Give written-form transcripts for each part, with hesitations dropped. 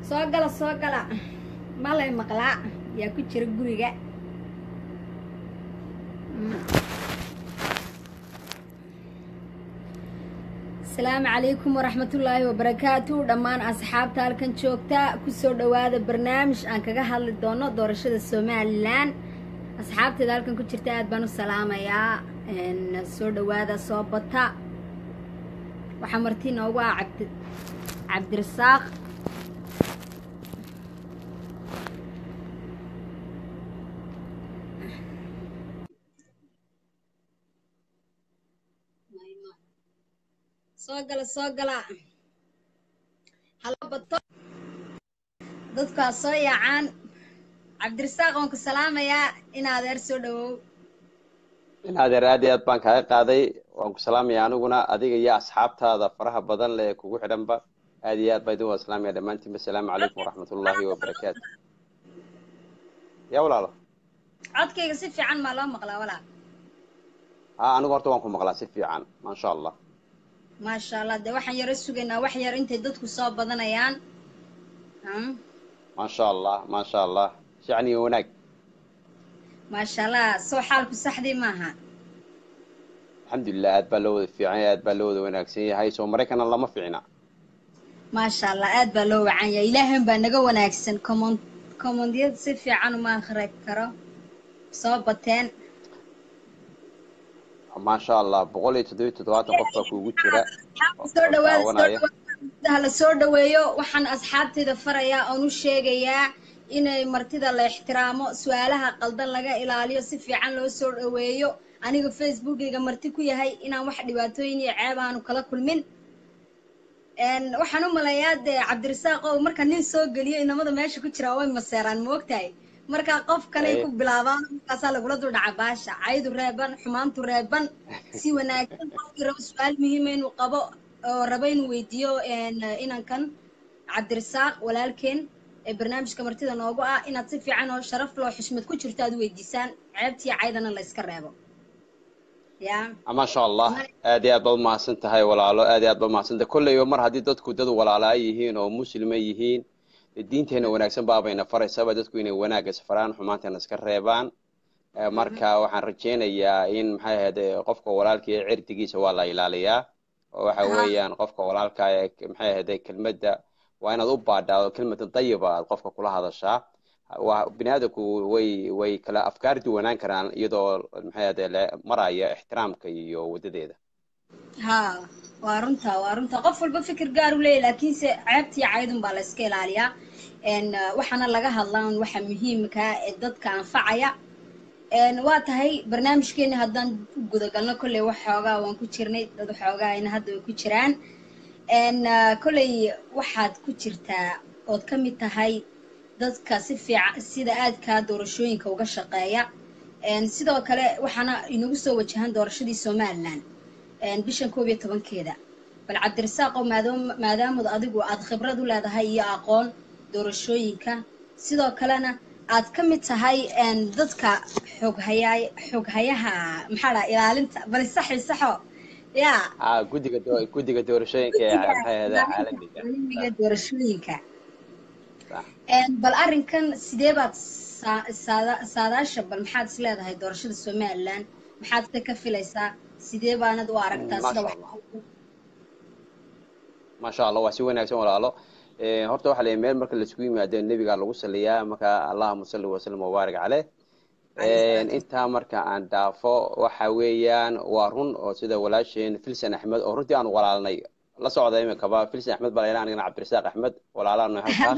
soo gala malay maqlaa yaa ku jira guriga. السلام عليكم ورحمة الله وبركاته. دمان أصحاب تالكن شوكتا كسر دوادة برنامج أن كجا هل دونا دورشة السوماليلان. أصحاب تالكن كشرتات بنو السلامة يا إن سر دوادة صوبتا وحمرتين هو عبد الرزاق. soo gala halo bato dadka soo yaacaan cabdirasaaq aan ku salaamayaa in adeer soo dhawow in adeer aad iyo aad baan kaaga qaaday waan ku salaamayaa aniguna adiga iyo asxaabtaada faraha badan leh kugu xidhanba aad iyo aad baan idin salaamayaa dhammaantiin assalaamu calaykum waraxmatullaahi wabarakaatu yaa walaalo codkayga si fiican ma loo maqlaa walaa anigu horta waan ku maqlaa si fiican maasha allah ما شاء الله ده وحن يرسوجنا وحن أنت ضدك صاب بدنيان ما شاء الله ما شاء الله يعني هناك ما شاء الله سو حالك صحدي معها الحمد لله أتبلود في عياد بلود هناك سي هاي سو مريكان الله ما فينا ما شاء الله أتبلود عن إلههم بنجوا ناكسن كمون ديت سفي عنو ما خرج كرا صابتين ما شاء الله بقولي تدوات قفة كوجرة هلا سود ويو وحن أصحابتي دفريا أو نشجيا إن مرتدى الاحترام سؤالها قلدن لقى إلى عليه صفي عن لو سود ويو أنا في فيسبوك إذا مرتكو يهاي إن واحد يباتويني عيبان وكلا كل من إن وحنو ملايات عبد الرزاق ومركن ننسو قليل إن ماذا ماشي كتير أوي مسيران موقتاي marka qof kale ku bilaabaan kaasa lagu la duldaca baasha aydu reeban xumaantu reeban si wanaagsan qofkii rabo su'aal muhiim ah inuu qabo oo rabo inuu weydiiyo inankan cabdirasaaq walaalkeen ee barnaamijka martida noogu ah inaad si fiican oo sharaf loo xushmad ku jirto aad weydiisaan ceebtii caydana la iska reebo ya ma sha Allah aad iyo aad baad mahadsantahay walaalo aad iyo aad baad mahadsantahay kulliyo mar hadii dadku dad walaalaay yihiin oo muslimiin yihiin diinteena wanaagsan baabayna faraysaa dadku inay wanaag isfaraan xumaantana iska reebaan marka waxaan rajeynayaa in maxay ahayd qofka walaalka ee cirdigiisa waa la ilaaliyaa oo waxa weeyaan qofka walaalka ee maxay ahayd kelmadda waa inaad u baadhaado kelmadda dayiba aad qofka kula hadashaa waa bini'aadamku way kala afkaar duwanaan karaan iyadoo maxay ahayd maraya ixtiraamka iyo wadadeeda ha وارنتا قفل بفكر قارو ليه لكن عيبتي عايدن بالاسك ilaaliya waxana laga hadlaan waxa muhiimka ah dadka anfacaya waa tahay barnaamijkeena hadan guda galno kulay wax xoogaa waan ku jirnay dad xoogaa in hadda ku jiraan kulay waxaad ku jirtaa oo ka mid tahay dadka si fiican sida aad ka doorashooyinka uga shaqeeya sidoo kale waxana inagu soo wajahan doorashadii Soomaaliland bishan 12keeda bal cabdirasaaq maadaama adigu aad khibrad u leedahay iyo aqoon doorashooyinka sidoo kalena aad ka mid tahay dadka xoghayaha maxaa la ilaalinta bal saxo ya gudiga doorashooyinka ee caalamiga doorashooyinka bal arrinkan sidee baad saadaasha bal maxaad is leedahay doorashada Soomaaliland maxaad ka filaysaa sidee baanad u aragtaa sida wax ma sha Allah waa si wanaagsan walaalo horta waxa la meel marka la isku yimaado nabiga lagu saliyaa marka Allahumma salli wa sallim wa barik alayh inta marka aan dhaafo waxa weeyaan waa run oo sida walaasheen Filsan Ahmed oo runtii aan walaalnay la socday imika ba Filsan Ahmed baa aniga Cabdirasaaq Ahmed walaalana halkaas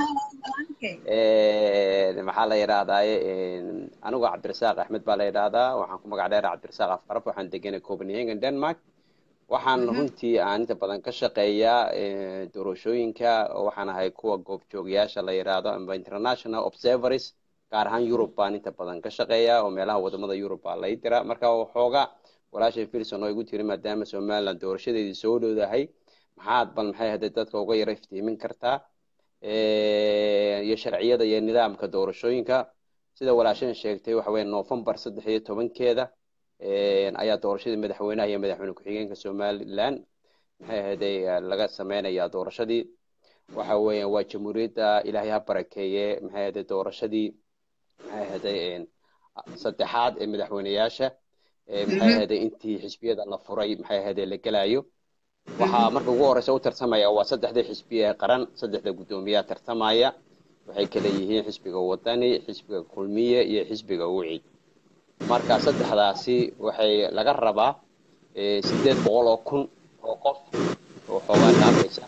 maxaa la yiraahdaa anigu Cabdirasaaq Ahmed baa la yiraahdaa waxaan ku magac dheeraa Cabdirasaaq Afqaraf waxaan deganay Copenhagen Denmark waxaan runtii aan inta badan ka shaqeeyaa doorashooyinka waxaan ahay kuwa goob joogayaasha la yiraahdo ama international observers gaar ahaan Europe baan inta badan ka shaqeeyaa oo meelaha wadamada Europe baa la yidira marka waxooga walaashay Filsan oo igu tiri maadaama Soomaaliland doorashadeedii soo dhowdahay maxaad bal maxay ahayd dadka uga yara iftiimin kartaa iyo sharciyada iyo nidaamka doorashooyinka sida walaashan sheegtay waxa weeye November 13keeda ayaa doorashadii madaxweynaha iyo madaxweyne ku-xigeenka Soomaaliland maxay ahayd laga sameeyaa doorashadii waxa weeyaan waa jamhuuriyadda ilaahay ha barakeeye maxay ahayd doorashadii maxay ahayd saddexaad ee madaxweyneyaasha maxay ahayd intii xisbiyada la furay maxay ahayd la gelayo waxaa marka ugu horeysa u tartamaya waa saddexda xisbi ee qaran saddexda guddoomiyaha tartamaya waxay kala yihiin xisbiga wadani xisbiga kulmiye iyo xisbiga wicid marka saddexdaasi waxay laga rabaa 800,000 oo qof oo xoogaa dhaafaysa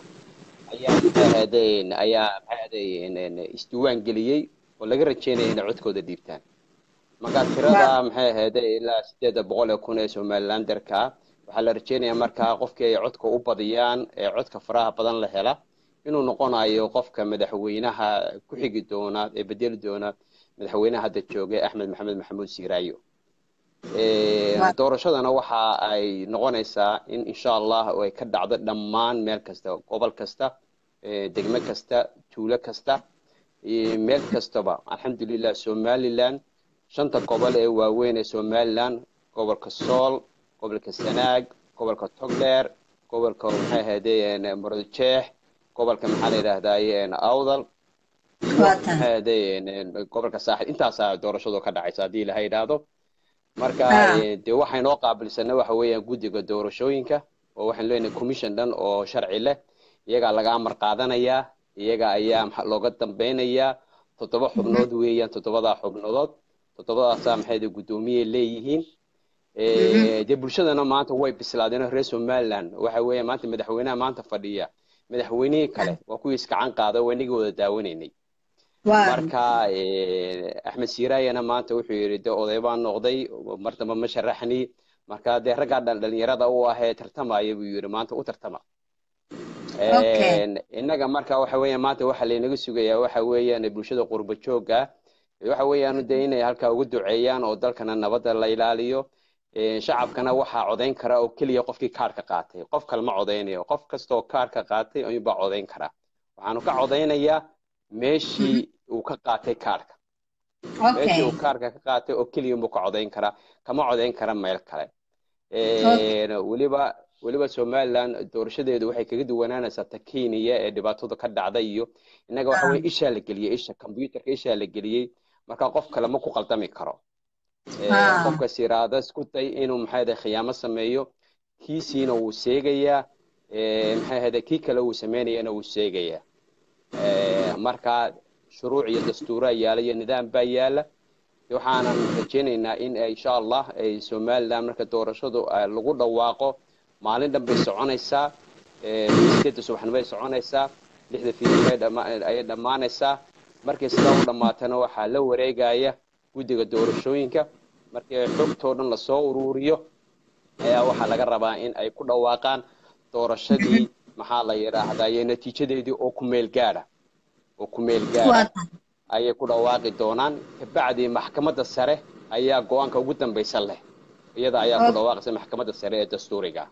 ayaa isdiiwaan geliyey oo laga rajeynaya inay codkooda dhiibtaan marka tirada maxay ahayd ilaa 800,000 ee somalilanderka waxaa la rajeynayaa markaa qofkii ay codka u badiyaan ee codka faraha badan la hela inuu noqonayo qofka madaxweynaha ku xigi doona ee bedeli doona madaxweynaha hadda joogay Axmed Maxamed Maxamuud Siiraayo doorashadana waxa ay noqonaysaa in insha Allah ay ka dhacdo dhammaan meel kasta gobol kasta degmo kasta tuulo kasta meel kastaba alxamdulillah Somaliland shanta gobol ee waaweyn ee Somaliland gobolka Sool gobolka Sanaag gobolka Togdheer gobolka maxay ahaydeen Murujeex gobolka maxaa la yiraahdaa Awdal gobolka Saaxil intaas doorashadu ka dhacaysa hadii la yiraahdo marka de waxay noo qaabilsanaa waxa weeyaan guddiga doorashooyinka oo waxaan leenahay commission dhan oo sharci leh iyaga laga amar qaadanaya iyaga ayaa looga dambeynaya 7 xubnood weeyaan 7 xubnood 7daas maxay guddoomiye leeyihiin de bulshadana maanta way bislaadeen reer Somaliland waxa weeyaan maanta madaxweynaha maanta fadhiya madaxweynihii kale waa kuwii iska can qaaday waniga wada daawanaynay marka Axmed Siiraayana maanta wuxuu yiri de oday baan noqday martaba ma sharaxni marka de ragga dhalinyarada uu ahaa tartamaya buu yiri maanta u tartama inaga marka waxa weeyaan maanta waxa la inaga sugayaa waxa weeyaan bulshada qurba jooga waxa weeyaan de inay halka ugu duceeyaan oo dalkana nabadda la ilaaliyo shacabkana waxa codeyn kara oo kaliya qofkii kaarka qaatay qof kale ma codeynayo qof kasto oo kaarka qaatay ayuu ba codeyn kara waxaanu ka codeynayaa meeshii uu ka qaatay kaarka meeshii uu kaarka ka qaatay oo kaliya uu ka codeyn kara kama codeyn kara meel kale waliba Somaliland doorashadeedu waxay kaga duwanaanaysaa Kenya ee dhibaatada ka dhacday iyo inaga waxa weey isha la geliyay isha computerka isha la geliyay marka qof kale ma ku qaldami karo qofka siraada isku day inuu maxay khiyaamo sameeyo kiisiina uu seegaya maxay kii kale uu sameynayana uu seegaya marka shuruuc iyo dastuur yaala iyo nidaam baa yaala waxaan rajeynaynaa in insha Allah ay Somaliland marka doorashadu lagu dhawaaqo maalin dambe soconaysa sidoo subaxnimo ay soconaysa 6 fiidnimo ay dhamaanaysa markay sidaa u dhamaatana waxa la wareegaya guddiga doorashooyinka markii xogtoo dhan la soo ururiyo ayaa waxa laga rabaa in ay ku dhawaaqaan doorashadii maxaa la yiraahdaa natiijadeedii oo ku meel gaara ayay ku dhawaaqi doonaan kabacdi maxkamadda sare ayaa go'aanka ugu dambaysan leh iyada ayaa ku dhawaaqaysa maxkamadda sare ee dastuuriga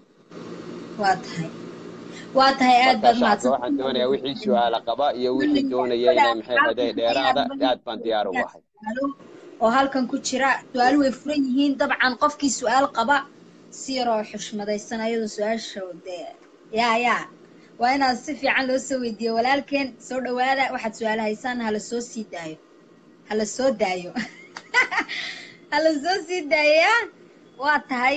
waa tahay aad baad mahadsan waxaan doonayaa wixii su'aal qaba iyo wixii doonaya inay maxay ahayd dheeraada aad baan diyaar u ahay oo halkan ku jira su'aal way furan yihiin dabcan qofkii su'aal qaba si yar oo xushmadaysan ayadoo su'aasha yaa waa inaad si fiican loo soo weydiiyo walaalkeen soo dhawaada waxaad su'aal haysaan hala soo sii daayo hala soo daayo waa tahay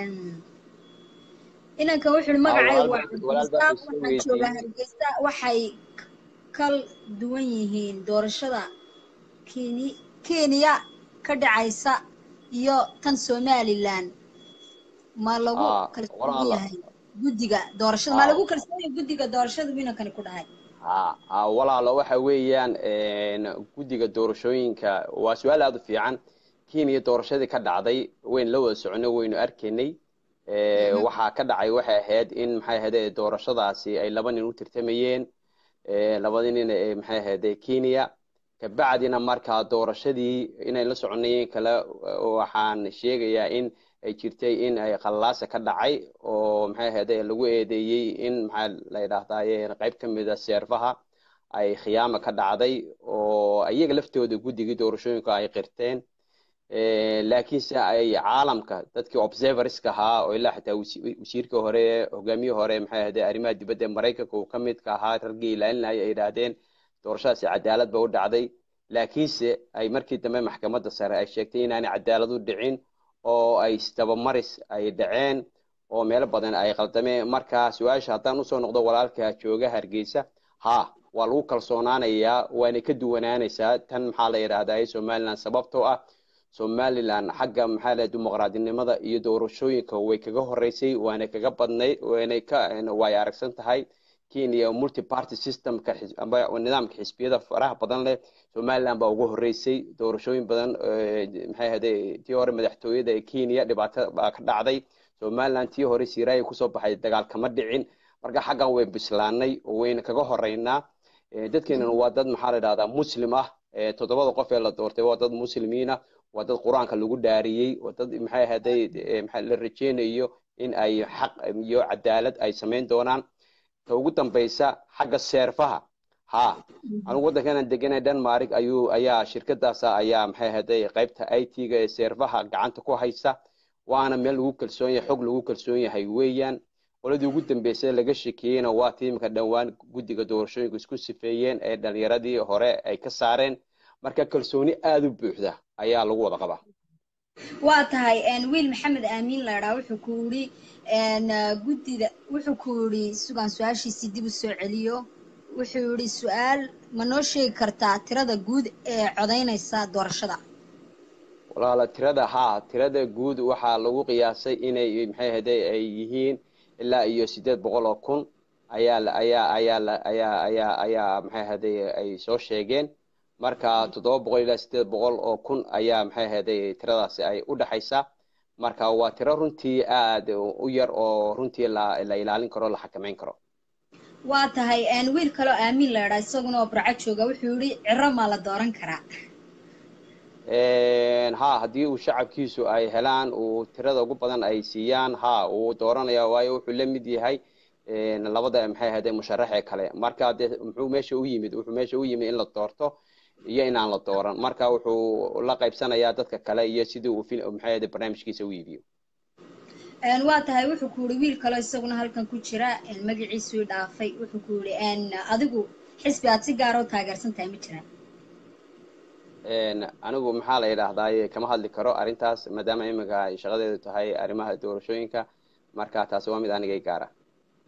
inankan wuxuu magacaygu waxaan joogaa Hargeysa waxay kal duwan yihiin doorashada Kenya ka dhacaysa iyo tan Somaliland ma lagu kalsoon yahay guddiga doorashada ma lagu kalsoon yahay guddiga doorashada inankan ku dhahay walaalo waxa weeyaan guddiga doorashooyinka waa su'aal aad u fiican Kenya doorashadii ka dhacday weyn la wada soconay weynu arkaynay waxa ka dhacay waxay ahayd in maxay ahayd doorashadaasi ay laba nin u tirtamayeen labadii nin maxay ahayd Kenya kabacdina marka doorashadii inay la soconayeen kala waxaan sheegayaa in ay jirtay in ay khalaas ka dhacay oo maxay ahayd lagu eedeeyay in maxaa la yiraahdaa qayb kamid ah seerfaha ay khiyaamo ka dhacday oo iyaga laftooda guddiga doorashooyinka ay qirteen laakiinse ay caalamka dadkii observerska ahaa oo ilaa xitaa wasiirka hore hogaamiyii hore maxay ahayd arrimaha dibadda ee maraykanka uu ka midka ahaa raggii ilaalinaya ay yidhaahdeen doorashadaasi cadaalad ba u dhacday laakiinse ay markii dambe maxkamadda sare ay sheegtay inaanay cadaalad u dhicin oo ay isdabamaris ay dhaceen oo meelo badan ay qaldameen marka su-aasha haddaan usoo noqdo walaalka jooga hargeysa ha waa lagu kalsoonaanayaa waana ka duwanaanaysaa tan maxaa la yidhaahdaa somaliland sababtoo ah somaliland xagga maxaa la dimuqraadinimada iyo doorashooyinka way kaga horeysay waana kaga badnayd waanay ka way aragsan tahay kenya multi party systemka nidaamka xisbiyada faraha badan leh somaliland baa ugu horeysay doorashooyin badan maxay ahayd tii hore madaxtooyada ee kenya dhibaato baa ka dhacday somaliland tii hore siiraaya kusoo baxay dagaal kama dhicin marka xaggan way bislaanay oo wayna kaga horeynaa dadkeenana waa dad maxaa la yidhahdaa muslim ah 7 qof ee la doortay waa dad muslimiina waa dad quraanka lagu dhaariyay waa dad maxay ahaday maxaa la rajeynayo in ay xaq iyo cadaalad ay sameyn doonaan ta ugu dambaysa xagga seerfaha ha anigu waddankan deganay Denmark ayaa shirkadaas ayaa maxay ahaday qaybta IT-ga ee seerfaha gacanta ku haysa waana meel lagu kalsoon yahay xog lagu kalsoon yahay weeyaan qoladii ugu dambeysay laga shaqeeyayna waa tiimka dhawaan guddiga doorashooyinka isku sifeeyeen ee dhalinyaradii hore ay ka saareen marka kalsooni aad u buuxda ayaa lagu wada qabaa waa tahay wiil maxamed aamin la yiraahdo wuxuu ku yiri guddida wuxuu ku yiri sugan su'aashiisii dib u soo celiyo wuxuu yiri su'aal ma noo sheegi kartaa tirada guud ee codeynaysa doorashada walaala tirada guud waxaa lagu qiyaasay inay maxay ahayd ay yihiin ilaa iyo 800,000 ayaa maxay ahayd ay soo sheegeen marka 700 ilaa 800,000 ayaa maxay ahayd tiradaasi ay u dhaxaysaa marka waa tiro runtii aad u yar oo runtii la ilaalin karo la xakameyn karo waa tahay wiil kale oo aamin la yiraahdo isaguna oo barca jooga wuxuu yiri ciro ma la dooran karaa haddii uu shacabkiisu ay helaan uu tirada ugu badan ay siiyaan uu dooranaya waayo wuxuu la mid yahay labada maxay ahayd musharaxee kale marka wuxuu meesha u yimid in la doorto iyo inaan la dooran marka wuxuu la qaybsanayaa dadka kale iyo sidii uu maxay ahayd barnaamijkiisa u iibiyo waa tahay wuxuu ku yiri wiil kale isaguna halkan ku jira magaciisu dhaafay wuxuu ku yiri adigu xisbi aad si gaar ah u taageersan tahay ma jiraan anigu maxaa la yiraahdaa kama hadli karo arintaas maadaama iminka ay shaqadeedu tahay arrimaha doorashooyinka marka taas waa mid aniga gaar ah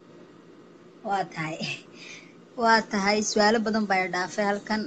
waa tahay su'aalo badan baa dhaafay halkan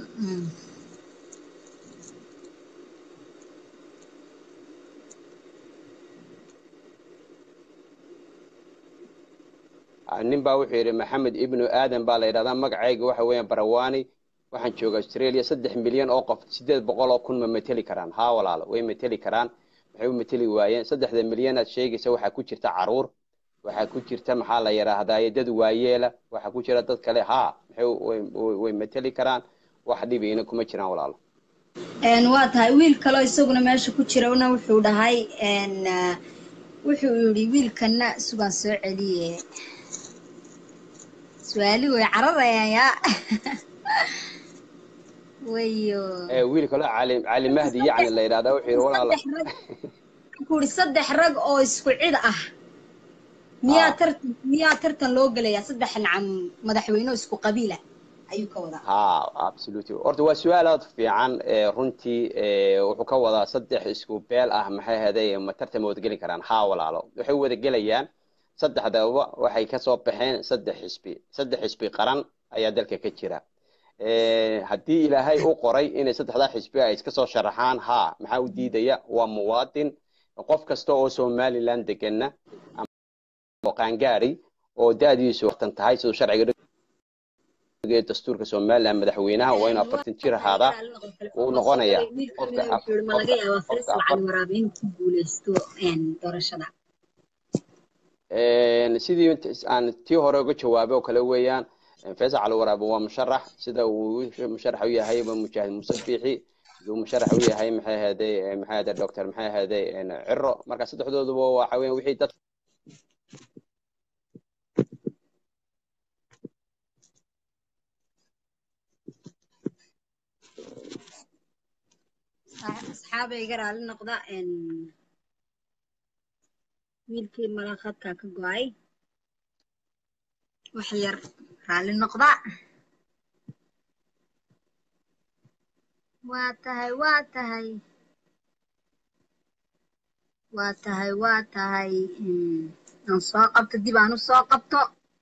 nin baa wuxuu yiri maxamed ibnu aadan baa la yiraahdaa magacayga waxa weeyaan barawani waxaan joogaa Australia 3 milyan oo qof 800,000 ma mateli karaan walaalo way mateli karaan waxay u mateli waayeen 3 milyan aad sheegaysa waxa ku jirta caruur waxa ku jirta maxaa la yiraahdaa dad waayeela waxa ku jira dad kale way mateli karaan wax dhibayna kuma jiraan walaalo waa tahay wiil kale isaguna meesha ku jira wuxuu dhahay wuxuu yiri wiilkana sugan soo celiye su'aali way cararayaan yaa wayo wiil kale cali mahdi yani la yiraahdo wuxuu walaalo kuuri 3 rag oo isku cid ah miyaa tartan loo galaya 3 nacam madaxweyne isku qabiila ayuu ka wadaa absolutely orda waa su'aal aad fiican runtii wuxuu ka wadaa 3 isku beel ah maxay haday ma tartan wada gali karaan walaalo waxay wada galayaan 3daba waxay ka soo baxeen 3 xisbi qaran ayaa dalka ka jira haddii ilaahay u qoray inay 3 xisbi ay iska soo sharaxaan maxaa u diidaya waa muwaadin qof kasta oo Somaliland degana ama qaangaari oo daadiisu waqtan tahay sidoo sharciga dastuurka Somaliland madaxweynaha waa in 40 jir ahaada uu noqonaya qofka ma laga yaabaa Faisal Cali Waraabe inuu ku guuleysto doorashada sidii aan tii hore uga jawaabay oo kale weeyaan Faisal Cali Waraabe waa musharax sida uu musharax u yahay mujaahid musabixi uu musharax u yahay maxay ahayd doctor maxay ahayd ciro marka saddexdooduba waxa weeyaan wixii dad asxaabay iga raali noqda wiilkii malaqadka ka go'ay wax yar raali noqda waa tahay waa tahay waa tahay waa tahay aan soo qabto dib aan u soo qabto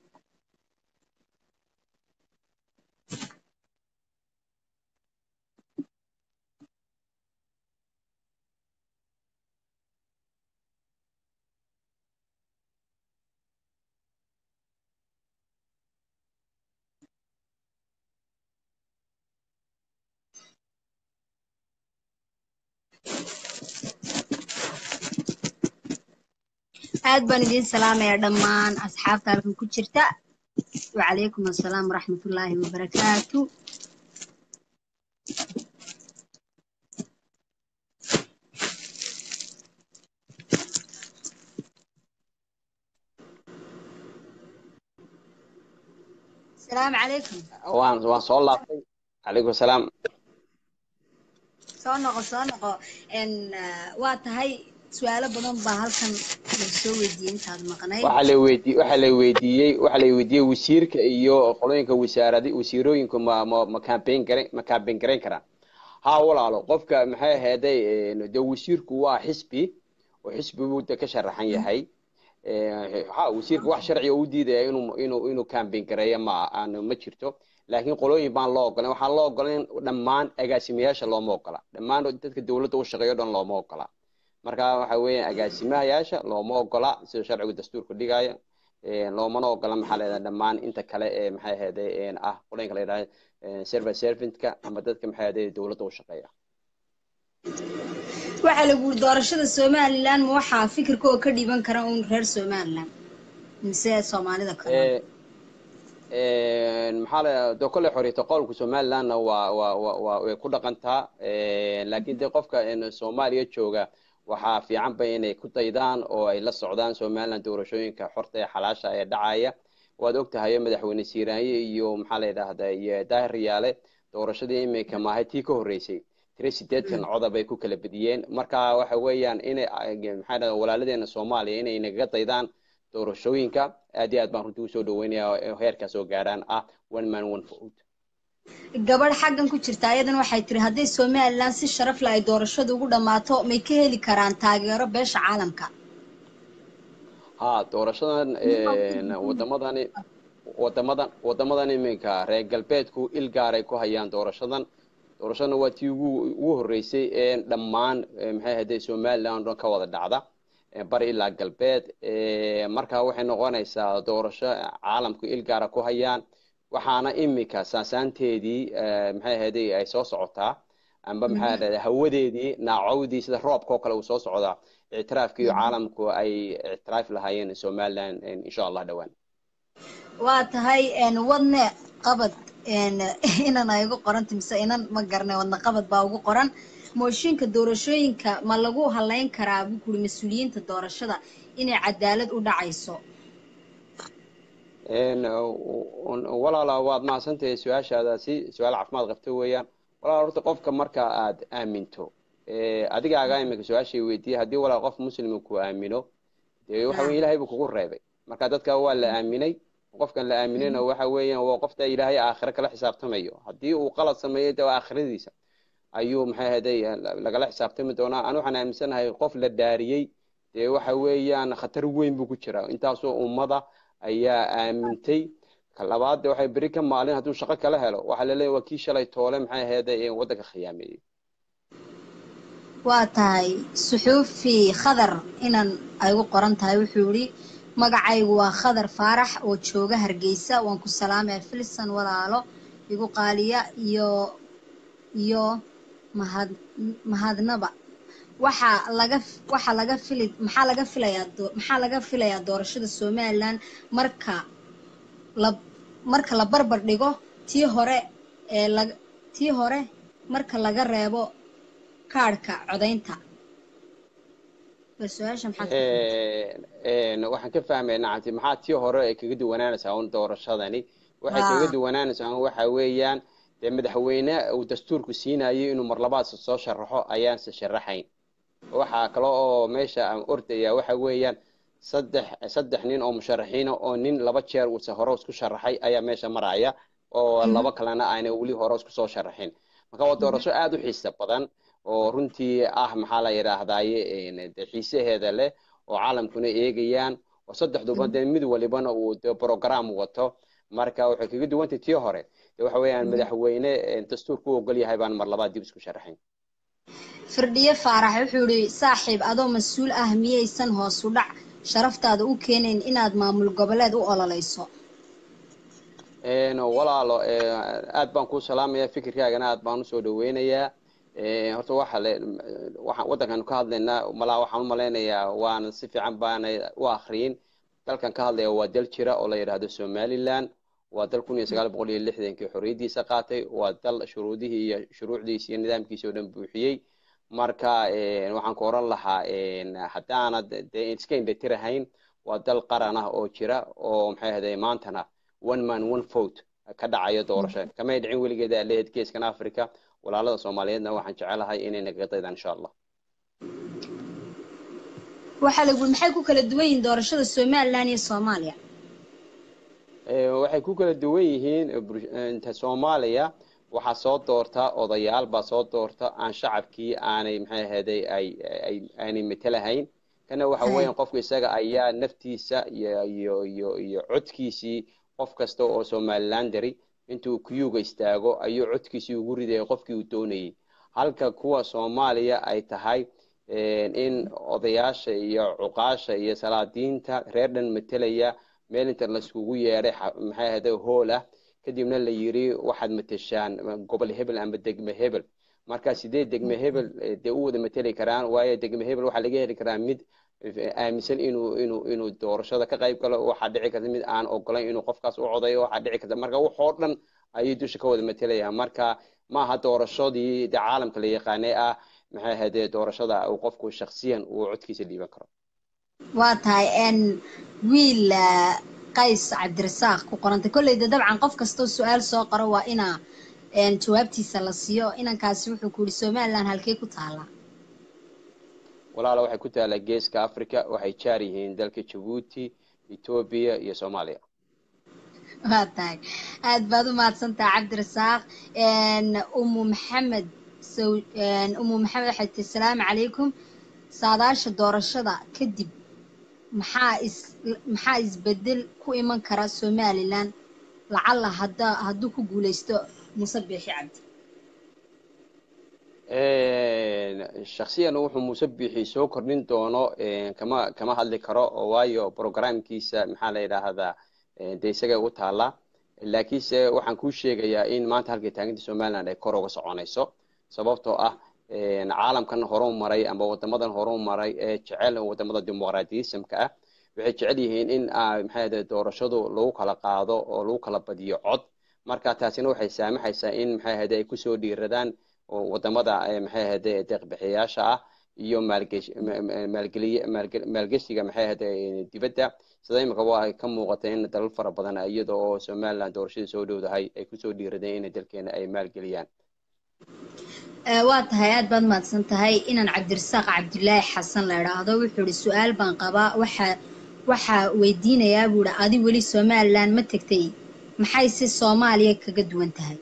aad baan idiin salaamayaa dhammaan asxaabta halkan ku jirta wacalaykum assalaam waraxmatullaahi wabarakaatu السلام عليكم waan soo laabtay calaykum asalaam soo noqo waa tahay su'aalo badan baa halkan la soo weydiiyey intaad maqnayd waxa la weydiiyey wasiirka iyo qolooyinka wasiirooyinka ma campaign gareyn karaan haa walaalo qofka maxay ahaydey de wasiirku waa xisbi oo xisbigu ka sharaxan yahay wasiirka wax sharci oo u diidaya inuu campaign gareeyo ma jirto laakiin qolooyin baan loo ogolan waxaan loo ogolan dhammaan agaasimayaasha looma ogola dhammaan dadka dawladda u shaqeeyo dhan looma ogola marka waxa weeyaan agaasimayaasha looma ogola sida sharciga dastuurka dhigaya loomana ogola maxaa la yidhahdaa dhammaan inta kale ee maxay ahaydey qolooyinka la yidhahda servantka ama dadka maxay ahaydey dawladda u shaqeeya waxaa lagu yiri doorashada Somaliland ma waxa fikirka oo ka dhiban kara uun reer Somaliland mise Soomaalida kale maxaa la yidhahdaa kole xoriyada qowlka Somaliland way ku dhaqantaa laakiin de qofka Soomaaliya jooga waxaa fiican ba inay ku daydaan oo ay la socdaan Somaliland doorashooyinka xorta ee xalaasha ee dhacaya waad ogtahay madaxweyne Siiraanye iyo maxaa la yidhahdaa iyo Daahir Riyaale doorashadii imika maahay tii ka horeysay 38 cod bay ku kala badiyeen marka waxa weeyaan inay maxaa la walaaladeena Soomaaliya inay naga daydaan doorashooyinka aad iyo aad baan runtii u soo dhaweynayaa heerka soo gaaraan one man one vote gabadh xaggan ku jirta ayadan waxay tiri haddii Somaliland si sharaf leh ay doorashadu ugu dhamaato may ka heli karaan taageero beesha caalamka doorashadan wadamadan iminka reer galbeedku il gaar ay ku hayaan doorashadan waa tii ugu horeysay ee dhammaan maxay ahayd Somaliland oo ka wada dhacda bari ilaa galbeed marka waxay noqonaysaa doorasho caalamku il gaar ku hayaan waxaana imika saasaanteedii maxay ahayd ay soo socotaa amba maxay ahayd hawadeedii naacawdii sida roobka oo kale uu soo socdaa ictiraafkii caalamku ay ictiraaf lahaayeen Somaliland insha Allah dhawaan waa tahay wadne qabad inan ay ugu qoran timse inan ma garnay wadne qabad baa ugu qoran mooshinka doorashooyinka ma lagu haleyn karaa bukur mas'uuliyiinta doorashada inay cadaalad u dhacayso walaala waad mahadsantahay su'aashaadaasi su'aal caafimaad qabta weeyaan walaal horta qofka marka aad aaminto adigaaga imika su'aashay weydiiyay haddii walaal qof muslim ku aamino dee waxa weeye ilaahay buu kugu reebay marka dadka waa la aaminay qofkan la aaminayna waxa weeyaan waa qofta ilaahay aakhira kala xisaabtamayo haddii uu qalad sameeyo dee aakhiradiisa ayuu maxay ahaday lagala xisaabtami doonaa aan waxaan aaminsanahay qof la dhaariyey dee waxa weeyaan khatar weyn buu ku jiraa intaasoo ummada ayaa aamintay labaad waxay beri ka maalin hadduu shaqo kala helo waxaa la leeyahay waa kii shalay toole maxay ahaday waddanka khiyaameeyey waa tahay suxuufi khadar inan ay ugu qoran tahay wuxuu yidhi magacaygu waa khadar faarax oo jooga Hargeysa waan ku salaamay Filsan walaalo igu qaaliya iyo mahadnaba maxaa laga filayaa doorashada Somaliland marka la barbar dhigo tii hore marka laga reebo kaarka codeynta waxaan ka fahmaynaa maxaa tii hore ay kaga duwanaanaysaa doorashadani waxay kaga duwanaanaysaa waxa weeyaan madaxweyne uu dastuurku siinayo inuu mar labaad soo sharaxo ayaan se sharaxayn waxa kale oo meesha aan ordaya waxa weeyaan saddex nin oo musharaxiina oo nin laba jeer uu hore isku sharaxay ayaa meesha maraya oo laba kalena aanay weli hore isku soo sharaxin marka waa doorasho aad u xiiso badan oo runtii maxaa la yidhaahdaaye xiisaheeda leh oo caalamkuna eegayaan oo saddexduba dee mid walibana uu program wato marka waxay kaga duwantay tii hore waxa weeyaan madaxweyne dastuurku u ogol yahay baan mar labaad dib isku sharaxayn firdhiye faarax wuxuu yidhi saaxiib adoo mas-uul ah miyaysan hoos u dhac sharaftaada u keenayn inaad maamul goboleed u ololeyso walaalo aad baan kuu salaamaya fikirkaagana aad baan usoo dhaweynayaa horta waxaan waddankan ka hadlaynaa malaa waxaan u malaynayaa waana si fiican baanay u akhriyin dalkan ka hadlaya waa dal jira oo la yidhaahdo somaliland waa dal 1960kii xorriyadiisa qaatay waa dal shuruudihii iyo shuruucdiisa iyo nidaamkiisa oo dhan buuxiyey marka waxaan ku oran lahaa haddaanad dee iska indhatirahayn waa dal qaran ah oo jira oo maxay ahday maantana one man one vote ka dhacayo doorasho kamay dhicin weligeeda leed geeskan africa walaalada soomaaliyeedna waxaan jecelahay inay naga daydaan insha allah maxay ku kala duwan yihiin doorashada somaliland iyo soomaaliya waxay ku kala duwan yihiin soomaaliya waxaa soo doorta odayaal baa soo doorta aan shacabkii aanay maxay ahayday aanay matalahayn kana waxa weeyaan qofku isaga ayaa naftiisa iyo codkiisii qof kasta oo somalilandari intuu kuyuga istaago ayuu codkiisii ugu ridayay qofkii uu doonayay halka kuwa soomaaliya ay tahay in odayaasha iyo cuqaasha iyo salaadiinta reer dhan matalaya meel inta laiskugu yeedhay maxay ahayday hool ah kadibna la yiri waxaad matashaan gobol hebel ama degme hebel marka sidee degme hebel dee u wada matali karaan waayo degme hebel waxaa laga heli karaa mid aaminsan inuu doorashada ka qayb galo waxaa dhici karta mid aan ogolayn inuu qofkaas u codayo waxaa dhici karta marka waxoo dhan ayay dusha ka wada matalayaan marka maaha doorashadii dee caalamka la yaqaanay ah maxay ahaydee doorashada uu qofku shaksiyan uu codkiisa dhiiban karo waa tahay wiil qays cabdirasaaq ku qorantay kolleyda dabcan qof kastoo su-aal soo qoro waa inaa jawaabtiisa la siiyo inankaasi wuxuu ku yidhi somaliland halkee ku taalaa walaala waxay ku taalaa geeska africa waxay jaar yihiin dalka jabuuti etoobiya iyo soomaaliya waa tahay aad baad u mahadsantaha cabdirasaaq umu maxamed waxay tii asalaamu calaykum saadaasha doorashada kadib maxaa isbedel ku iman kara somaliland lacalla hadduu ku guuleysto muuse biixi cabdi shaksiyan wuxuu muuse biixi soo kordhin doono kama hadli karo waayo programkiisa maxaa la yidhaahdaa dee isaga u taala laakiinse waxaan kuu sheegayaa in maanta halkay taaginta somaliland ay kor uga soconayso sababtoo ah caalamkan horu maray amba wadamadan horu maray ee jecel wadamada dimuqraadiyisamka ah waxay jecel yihiin in maxay ahday doorashadu lagu kala qaado oo lagu kala badiyo cod marka taasina waxay saamaxaysaa in maxay ahday ay kusoo dhiiradaan wadamada maxay ahday deeqbixiyaasha ah iyo maalgeshiga maxay ahday dibadda sida imika waa ka muuqata in dalal fara badan iyada oo somaliland doorashadii soo dhowdahay ay kusoo dhiiradeen in dalkeena ay maalgeliyaan waa tahay aad baad mahadsan tahay inaan cabdirasaaq cabdulaahi xasan la idhaahdo wuxuu ihi su-aal baan qabaa waxaa weydiinayaa buu ihi adi weli somaliland ma tegtay maxay si soomaaliya kaga duwan tahay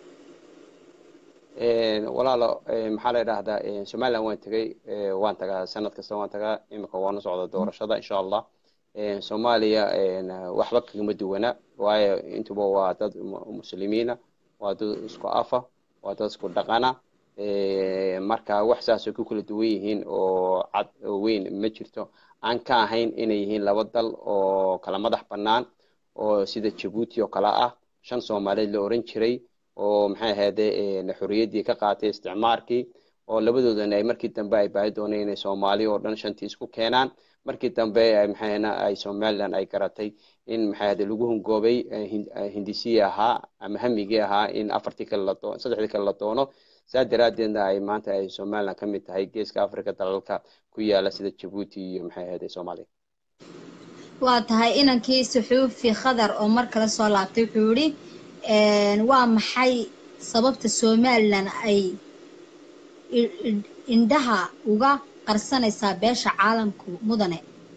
walaalo maxaa la yidhaahdaa somaliland waan tegay waan tagaa sanad kasta waan tagaa imika waanu socda doorashada insha allah soomaaliya waxba kagama duwana waayo intuba waa dad muslimiina waa dad isku afa waa dad isku dhaqana marka wax saasoo ku kala duwan yihiin oo cad oo weyn ma jirto aan ka ahayn inay yihiin laba dal oo kala madax bannaan oo sida jabuuti oo kale ah 5 Soomaaliyeed la oran jiray oo maxay ahayde xorriyaddii ka qaatay isticmaarkii oo labadoodana ay markii dambe ay baahi dooneen inay Soomaali oo dhan shantii isku keenaan markii dambe ay Somaliland ay garatay in maxay ahayde lagu hungoobay hindisii ahaa ama hamigii ahaa in saddexdii kale la doono saadaraaddeedna ay maanta ay Somaliland ka mid tahay geeska Afrika dalalka ku yaala sida Djibouti iyo maxay ahayde Soomaaliya waa tahay inankii suxuufi khadar oo mar kale soo laabtay wuxuu yiri waa maxay sababta Somaliland ay indhaha uga qarsanaysaa beesha caalamku mudane?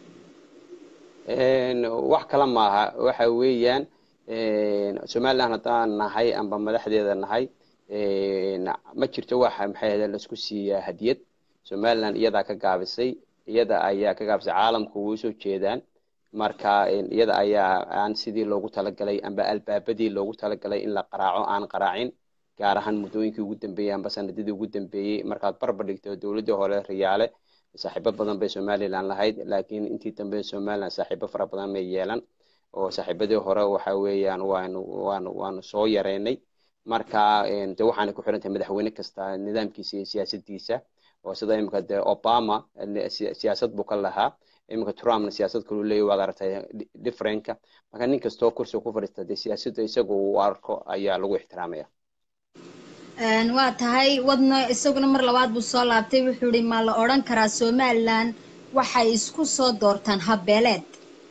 wax kala maaha waxa weeyaan Somaliland haddaan nahay amba madaxdeeda nahay ma jirto waxa maxay ahayd la isku siiyaa hadiyad. Somaliland iyada ka gaabisay, iyada ayaa ka gaabisay, caalamku way soo jeedaan. marka iyada ayaa aan sidii loogu talagalay amba albaabadii loogu talagalay in la qaraaco aan qaraacin, gaar ahaan muddooyinkii ugu dambeeyay amba sanadadii ugu dambeeyay. markaad barbar dhigto dowladii hore Riyaale, saaxiibo badan bay Somaliland lahayd, laakiin intii dambe Somaliland saaxiibo fara badan may yeelan, oo saaxiibadii hore waxa weeyaan waanu soo yareynay. marka de waxaana ku xiran tahay madaxweyne kasta nidaamkiisa iyo siyaasadiisa, oo sida imika de Obama siyaasad buu ka lahaa, imika Trumpna siyaasad kale uu leeyahay, waad aragtay differentka. marka nin kastoo kursi ku fadhiista de siyaasadda isagu uu arko ayaa lagu ixtiraamaya. waa tahay wadna isaguna mar labaad buu soo laabtay, wuxuu yidhi ma la odhan karaa Somaliland waxay isku soo doortaan habbeeleed?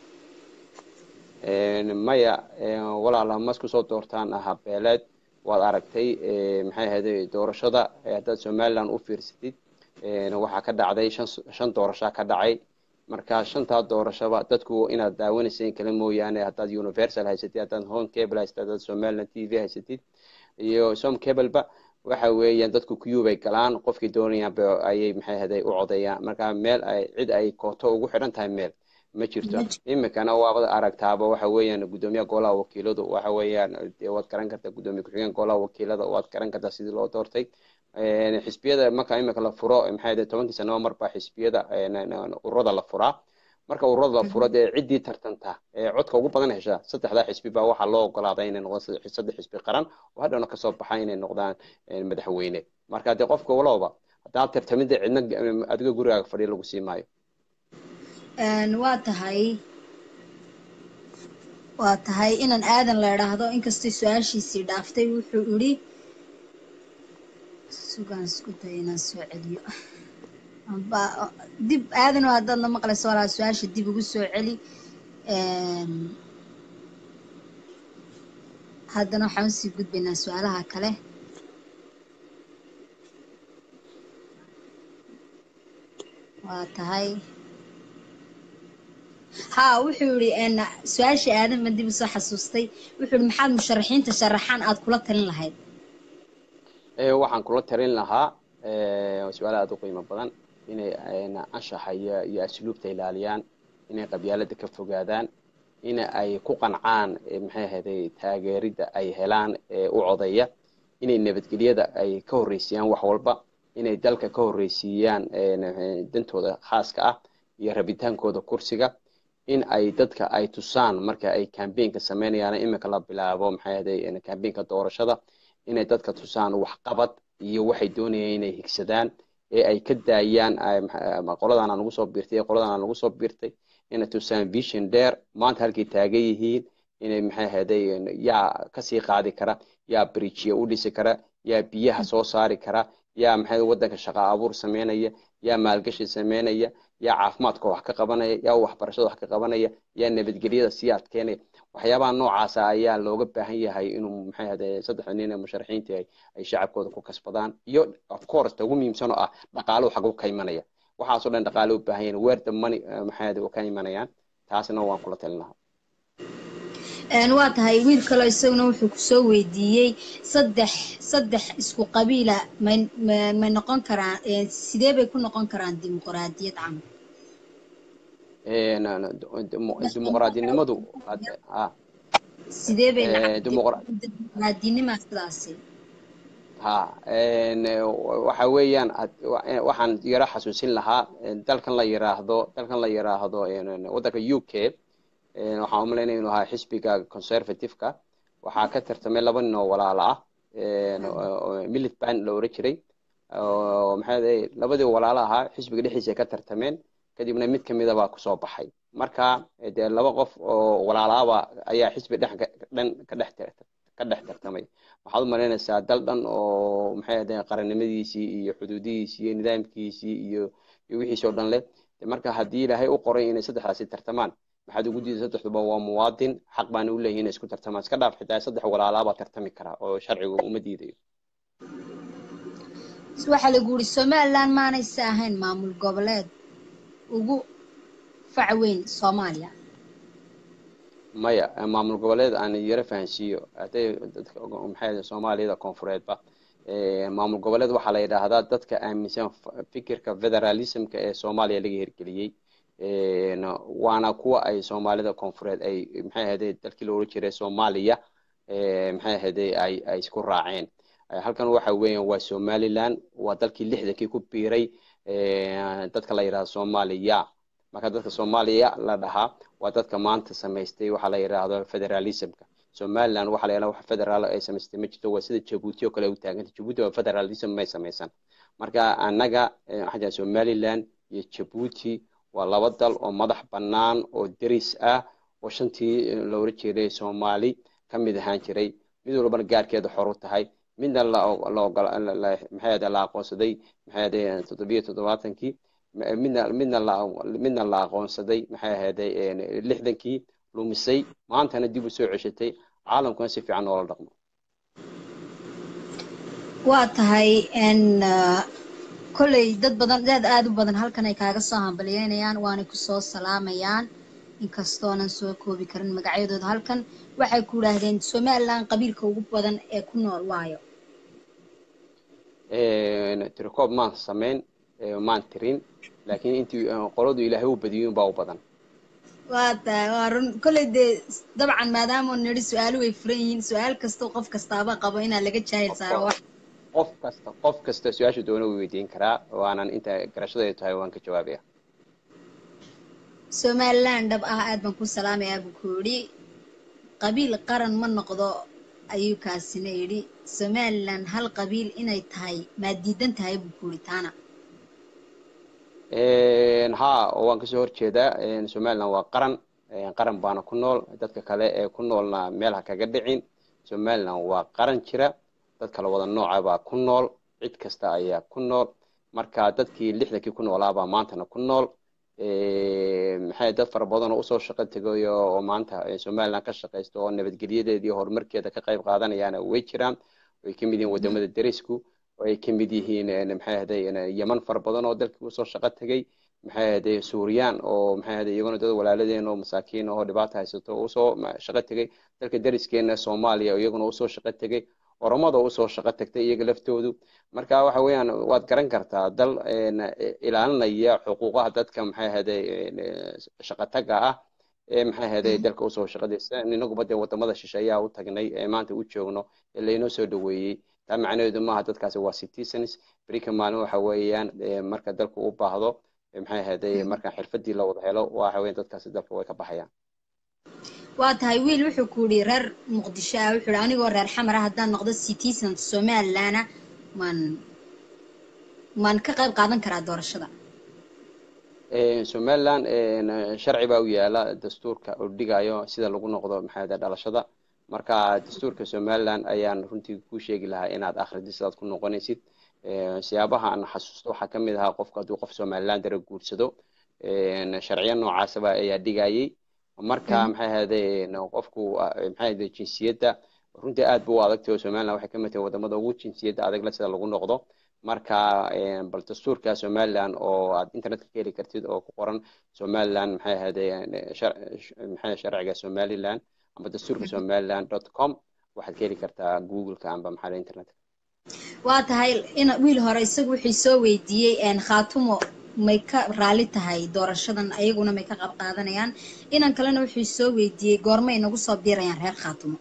maya, walaalaha ma isku soo doortaan habbeeleed. waad aragtay maxay ahayd doorashada haddaad Somaliland u fiirsatid, waxaa ka dhacday shan doorasho ka dhacay. marka shantaa doorashaba dadku inaad daawanaysa kala mooyaane, haddaad Universal haysatid, haddaad Home Cable haysatid, haddaad Somaliland TV haysatid iyo Som Cable ba, waxa weeyaan dadku kuyubay galaan, qofkii doonayaan ayay maxay ahayd u codeeyaan. marka meel ay cid ay kooto ugu xidhan tahay meel ma jirto. imikana waabad aragtaaba waxa weeyaan gudoomiyaha golaha wakiiladu waxa weeyaan waad garan kartaa, gudoomiye ku-xigeen golaha wakiilada waad garan kartaa sidii loo doortay. xisbiyada marka imika la furo maxay ahayd 10 sano marba xisbiyada ururada la furaa. marka ururada la furo dee ciddii tartanta codka ugu badan hesha saddexdaa xisbi baa waxaa loo ogolaaday inay noqdaan saddex xisbi qaran oo hadhowna kasoo baxa inay noqdaan madaxweyne. marka dee qofka walowba haddaad tartamida cidna adiga gurigaaga fadhiya lagu sii maayo. waa tahay inaan aadan la idhaahdo inkastay su-aashiisii dhaaftay, wuxuu idhi sugaan isku day inaan soo celiyo dib. aadan haddaad la maqlayso walaa su-aasha dib ugu soo celi. haddana waxaan usii gudbaynaa su-aalaha kale. waa tahay wuxuu yidhi su-aashii aadan baan dib usoo xasuustay. wuxuu yidhi maxaad musharaxiinta sharaxaan aad kula talin lahayd? waxaan kula talin lahaa su-aal aad u qiimo badan, inay anshaxa iyo asluubta ilaaliyaan, inay qabyaalada ka fogaadaan, in ay ku qancaan maxay ahayd taageerida ay helaan u codeeya, inay nabadgelyada ay ka horreysiiyaan wax walba, inay dalka ka horreysiiyaan dantooda khaaska ah iyo rabitaankooda kursiga, in ay dadka ay tusaan marka ay campaignka sameynayaan. imika la bilaabo maxay ahayd campaignka doorashada, inay dadka tusaan waxqabad iyo waxay doonayaan inay higsadaan, ee ay ka daayaan qoladan aan ugu soo biirtay qoladan aan ugu soo biirtay, inay tusaan vision dheer maanta halkay taagan yihiin, inay maxay ahayd yaa kasii qaadi kara, yaa bridge u dhisi kara, yaa biyaha soo saari kara, yaa maxay wadanka shaqo abuur sameynaya, yaa maalgashi sameynaya, yaa caafimaadka wax ka qabanaya, yaa waxbarashada wax ka qabanaya, yaa nabadgelyada sii adkeynaya. waxyaabaha noocaasa ayaa looga baahan yahay inuu maxay ahayd saddex nin ee musharaxiinta ay shacabkooda ku kasbadaan. iyo of course ugu muhiimsan oo ah dhaqaaluhu xag u ka imanaya. waxaasoo dhan dhaqaale u baahan yahay, where the money maxay ahayd ka imanayaan. taasna waan kula talin lahaa. waa tahay wiil kale isaguna wuxuu ku soo weydiiyey saddex isku qabiila may noqon karaan, sidee bay ku noqon karaan dimuqraadiyad camal? dimuqraadinimadu sidee bay dimuqraadinima sidaasi? waxa weeyaan waxaan yara xasuusin lahaa dalkan la yiraahdo wadanka UK. waxaan u malaynaya inuu ahaa xisbiga conservative-ka. waxaa ka tartamay laba nin oo walaalo ah, Miliband la oran jiray. maxay ahayd labadii walaalo ahaa xisbiga dhexdiisa ka tartameen, kadibna mid kamid ah baa kusoo baxay. marka dee laba qof oo walaalaaba ayaa xisbi ka dhex tartamay. waxaad u malaynaysaa dal dhan oo maxay ahayd qarannimadiisii iyo xuduudihiisii iyo nidaamkiisii iyo wixiisii oo dhan leh. marka haddii ilaahay u qoray inay saddexdaasi tartamaan, maxaad ugu diiday saddexduba waa muwaadin xaq baana u leeyihiin isku tartamaan iska dhaaf xitaa saddex walaalaabaa tartami karaa oo sharcigu uma diidayo waxaa lagu yiri Somaliland maanaysa ahayn maamul goboleed ugu fac weyn Soomaaliya maya maamul goboleed aan yara fahansiiyo haday dadka maxay Soomaalida koonfureedba maamul goboleed waxaa la yiraahdaa dadka aaminsan fikirka federalismka ee Soomaaliya laga hirgeliyay waana kuwa ay Soomaalida koonfureed ay maxay ahayd dalkii loo jiray Soomaaliya maxay ahayd ay isku raaceen halkan waxa weeyaan waa Somaliland waa dalkii 60kii ku biiray dadka la yiraahdo Soomaaliya marka dadka Soomaaliya la dhahaa waa dadka maanta sameystay waxa la yiraahdo federalismka Somaliland waxa la yiraahdo wax federaal ay sameystay ma jirto waa sida Djibouti oo kale u taagan Djibouti waa federalism ma sameysan marka anaga waxa Somaliland iyo Djibouti waa laba dal oo madax bannaan oo deris ah oo shantii loo jeeday Soomaali kamid ahaan jiray mid walba gaarkeeda xor u tahay midna maxay la aqoonsaday maxay 77kii midna la aqoonsaday maxay ahayd 60kii lumisay maantana dib u soo ceshatay caalamkuna si fiican oo la dhaqmo waa tahay kulay dad badan aad u badan halkan ay kaaga soo hambalyeynayaan waana ku soo salaamayaan inkastoo aan soo koobi karin magacyadooda halkan waxay ku yiraahdeen Somaliland qabiilka ugu badan ee ku nool waayo tirkoob ma sameyn maan tirin laakiin intii qoladu Ilaahay u badiyeen baa u badan waa run kulay dabcan maadaama niri su'aalo way furan yihiin su'aal kasto qof kastaaba qabo in laga jaahil saaro wax qof kasta su'aasha doona uu weydiin karaa waanan inta garashadayda tahay waan ka jawaabaya Somaliland dab aad baan ku salaamayaa buu ku yiri qabiil qaran ma noqdo ayuu kaasina yiri Somaliland hal qabiil inay tahay ma diidan tahay buu ku yiri taana ha waan ka soo horjeedaa Somaliland waa qaran baana ku nool dadka kale ee ku noolna meel ha kaga dhicin Somaliland waa qaran jira dad kala wada nooca baa ku nool cid kasta ayaa ku nool marka dadkii 60kii ku noolaaba maantana ku nool maxay dad fara badan oo soo shaqo tagay oo maanta Somaliland ka shaqeysto oo nabadgelyadeedii horumarkeeda ka qayb qaadanayaan way jiraan way ka mid yihiin wadamada derisku ay ka mid yihiin maxay ahayd Yemen far badan oo dalka soo shaqo tagay maxay ahayd Suuriyan oo maxay ahayd iyaguna dad walaaladeen oo masaakiin oo dhibaato haysto oo soo shaqo tagay dalka deriskeena Soomaaliya iyaguna soo shaqo tagay oromada oo soo shaqo tagtay iyaga laftoodu marka waxa weeyaan waad garan kartaa dal ilaalinaya xuquuqaha dadka maxay ahayd shaqo taga ah maxay ahayd dalka soo shaqadeysa inagu badda wadamada shisheeyaha u tagnay maanta u joogno ilaa inoo soo dhaweeyay taa macnaheedu maaha dadkaasi waa citizens berika maalin waxa weeyaan marka dalku u baahdo maxay ahayd marka xirfadii la wada helo waxa weeyaan dadkaasi dalka way ka baxayaan waa tahay wiil wuxuu ku yiri reer Muqdisho wuxuu yiri anigoo reer Xamar hadaan noqdo citizen Somaliland man ka qayb qaadan karaa doorashada Somaliland sharci baa u yaala dastuurka oo dhigayo sida lagu noqdo maxay dhalashada marka dastuurka Somaliland ayaan runtii ku sheegi lahaa inaad akhrido sidaad ku noqonaysid siyaabaha aan xasuusto waxa kamid ah qofka haduu qof Somaliland dara guursado sharciyo noocaas ah ayaa dhigayay marka maxay ahaydeen qofku maxay ahayd jinsiyadda runtii aad buu adag tahay Somaliland waxay ka mid tahay wadamada ugu jinsiyadda adag la sida lagu noqdo marka bal dastuurka Somaliland oo aad internetka ka heli kartid oo ku qoran Somaliland maxay ahaydeen maxay sharciga Somaliland ama dastuurka somaliland.com waxaad ka heli kartaa google-ka amba maxaa internetka waa tahay in wiil hore isagu wixii soo weydiiyay Khaatumo may ka raali tahay doorashadan ayaguna may ka qayb qaadanayaan inan kalena wixii soo weydiiyay goormay nagu soo biirayaan reer Khaatumo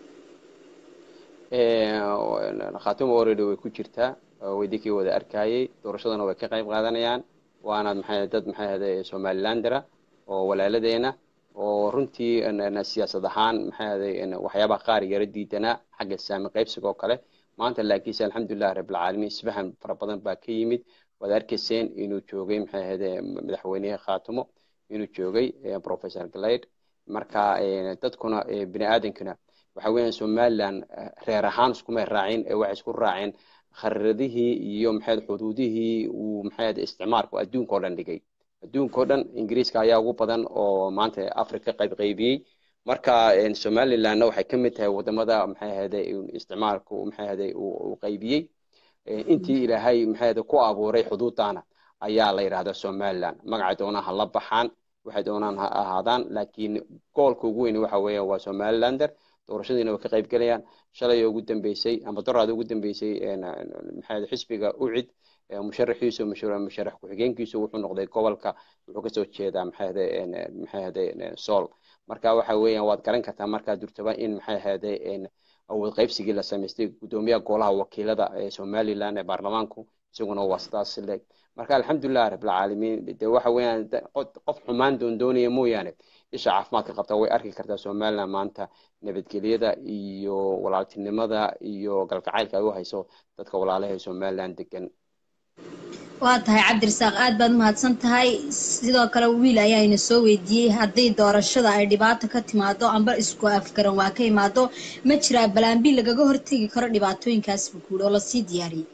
Khaatumo already way ku jirtaa weydikii wada arkayay doorashadana way ka qayb qaadanayaan waana maxay dad maxay ahayd Somalilandera oo walaaladeena oo runtii siyaasad ahaan maxay ahayd waxyaabaha qaar yara diidana xagga saami qaybsiga oo kale maanta laakiin alxamdulillah rabbil caalamiin isbahan fara badan baa ka yimid wad arkayseen inuu joogay maxay ahayd madaxweynaha Khaatumo inuu joogay professor Glade marka dadkuna bini aadankuna waxa weeyaan Somaliland reer ahaan isku ma raacin waxay isku raaceen khariidadihii iyo maxay xuduudihii uu maxay isticmaalku adduunka oo dhan dhigay adduunka oo dhan ingiriiska ayaa ugu badan oo maanta africa qaybiyey marka somalilandna waxay ka mid tahay wadamada maxay ahayday isticmaalku maxay ahayday uu qaybiyey intii ilaahay maxay ahayday ku abuuray xuduudana ayaa la yiraahdaa somaliland magacay doonaan ha la baxaan waxay doonaan ha ahaadaan laakiin goolka ugu weyn waxa weeye waa somalilander doorashadiina way ka qayb galayaan shalay ugu dambeysay ama doraad ugu dambeysay maxay xisbiga ucid musharaxiisu musharax ku-xigeenkiisu wuxuu noqday gobolka wuxuu kasoo jeedaa maxay ahayday sool marka waxa weeyaan waad garan kartaa markaa durtaba in maxay ahayday awood qaybsigii la samaystay gudoomiyaha golaha wakiilada ee somaliland ee baarlamaanku isaguna waa sidaas leeg marka alxamdulilah rabbilcaalamiin de waxa weeyaan qof xumaan doondoonaya mooyaane isha caafimaadka qabta way arki kartaa somaliland maanta nabadgelyada iyo walaaltinimada iyo galgacaylka ay u hayso dadka walaalaha ee somaliland degan waa tahay cabdirasaaq aad baad mahadsan tahay sidoo kale wiil ayaa ina soo weydiiyey haddii doorashada ay dhibaato ka timaado amba isku afgaran waa ka imaado ma jiraa balaambi lagaga hortegi karo dhibaatooyinkaas bukuud oo lasii diyaariyey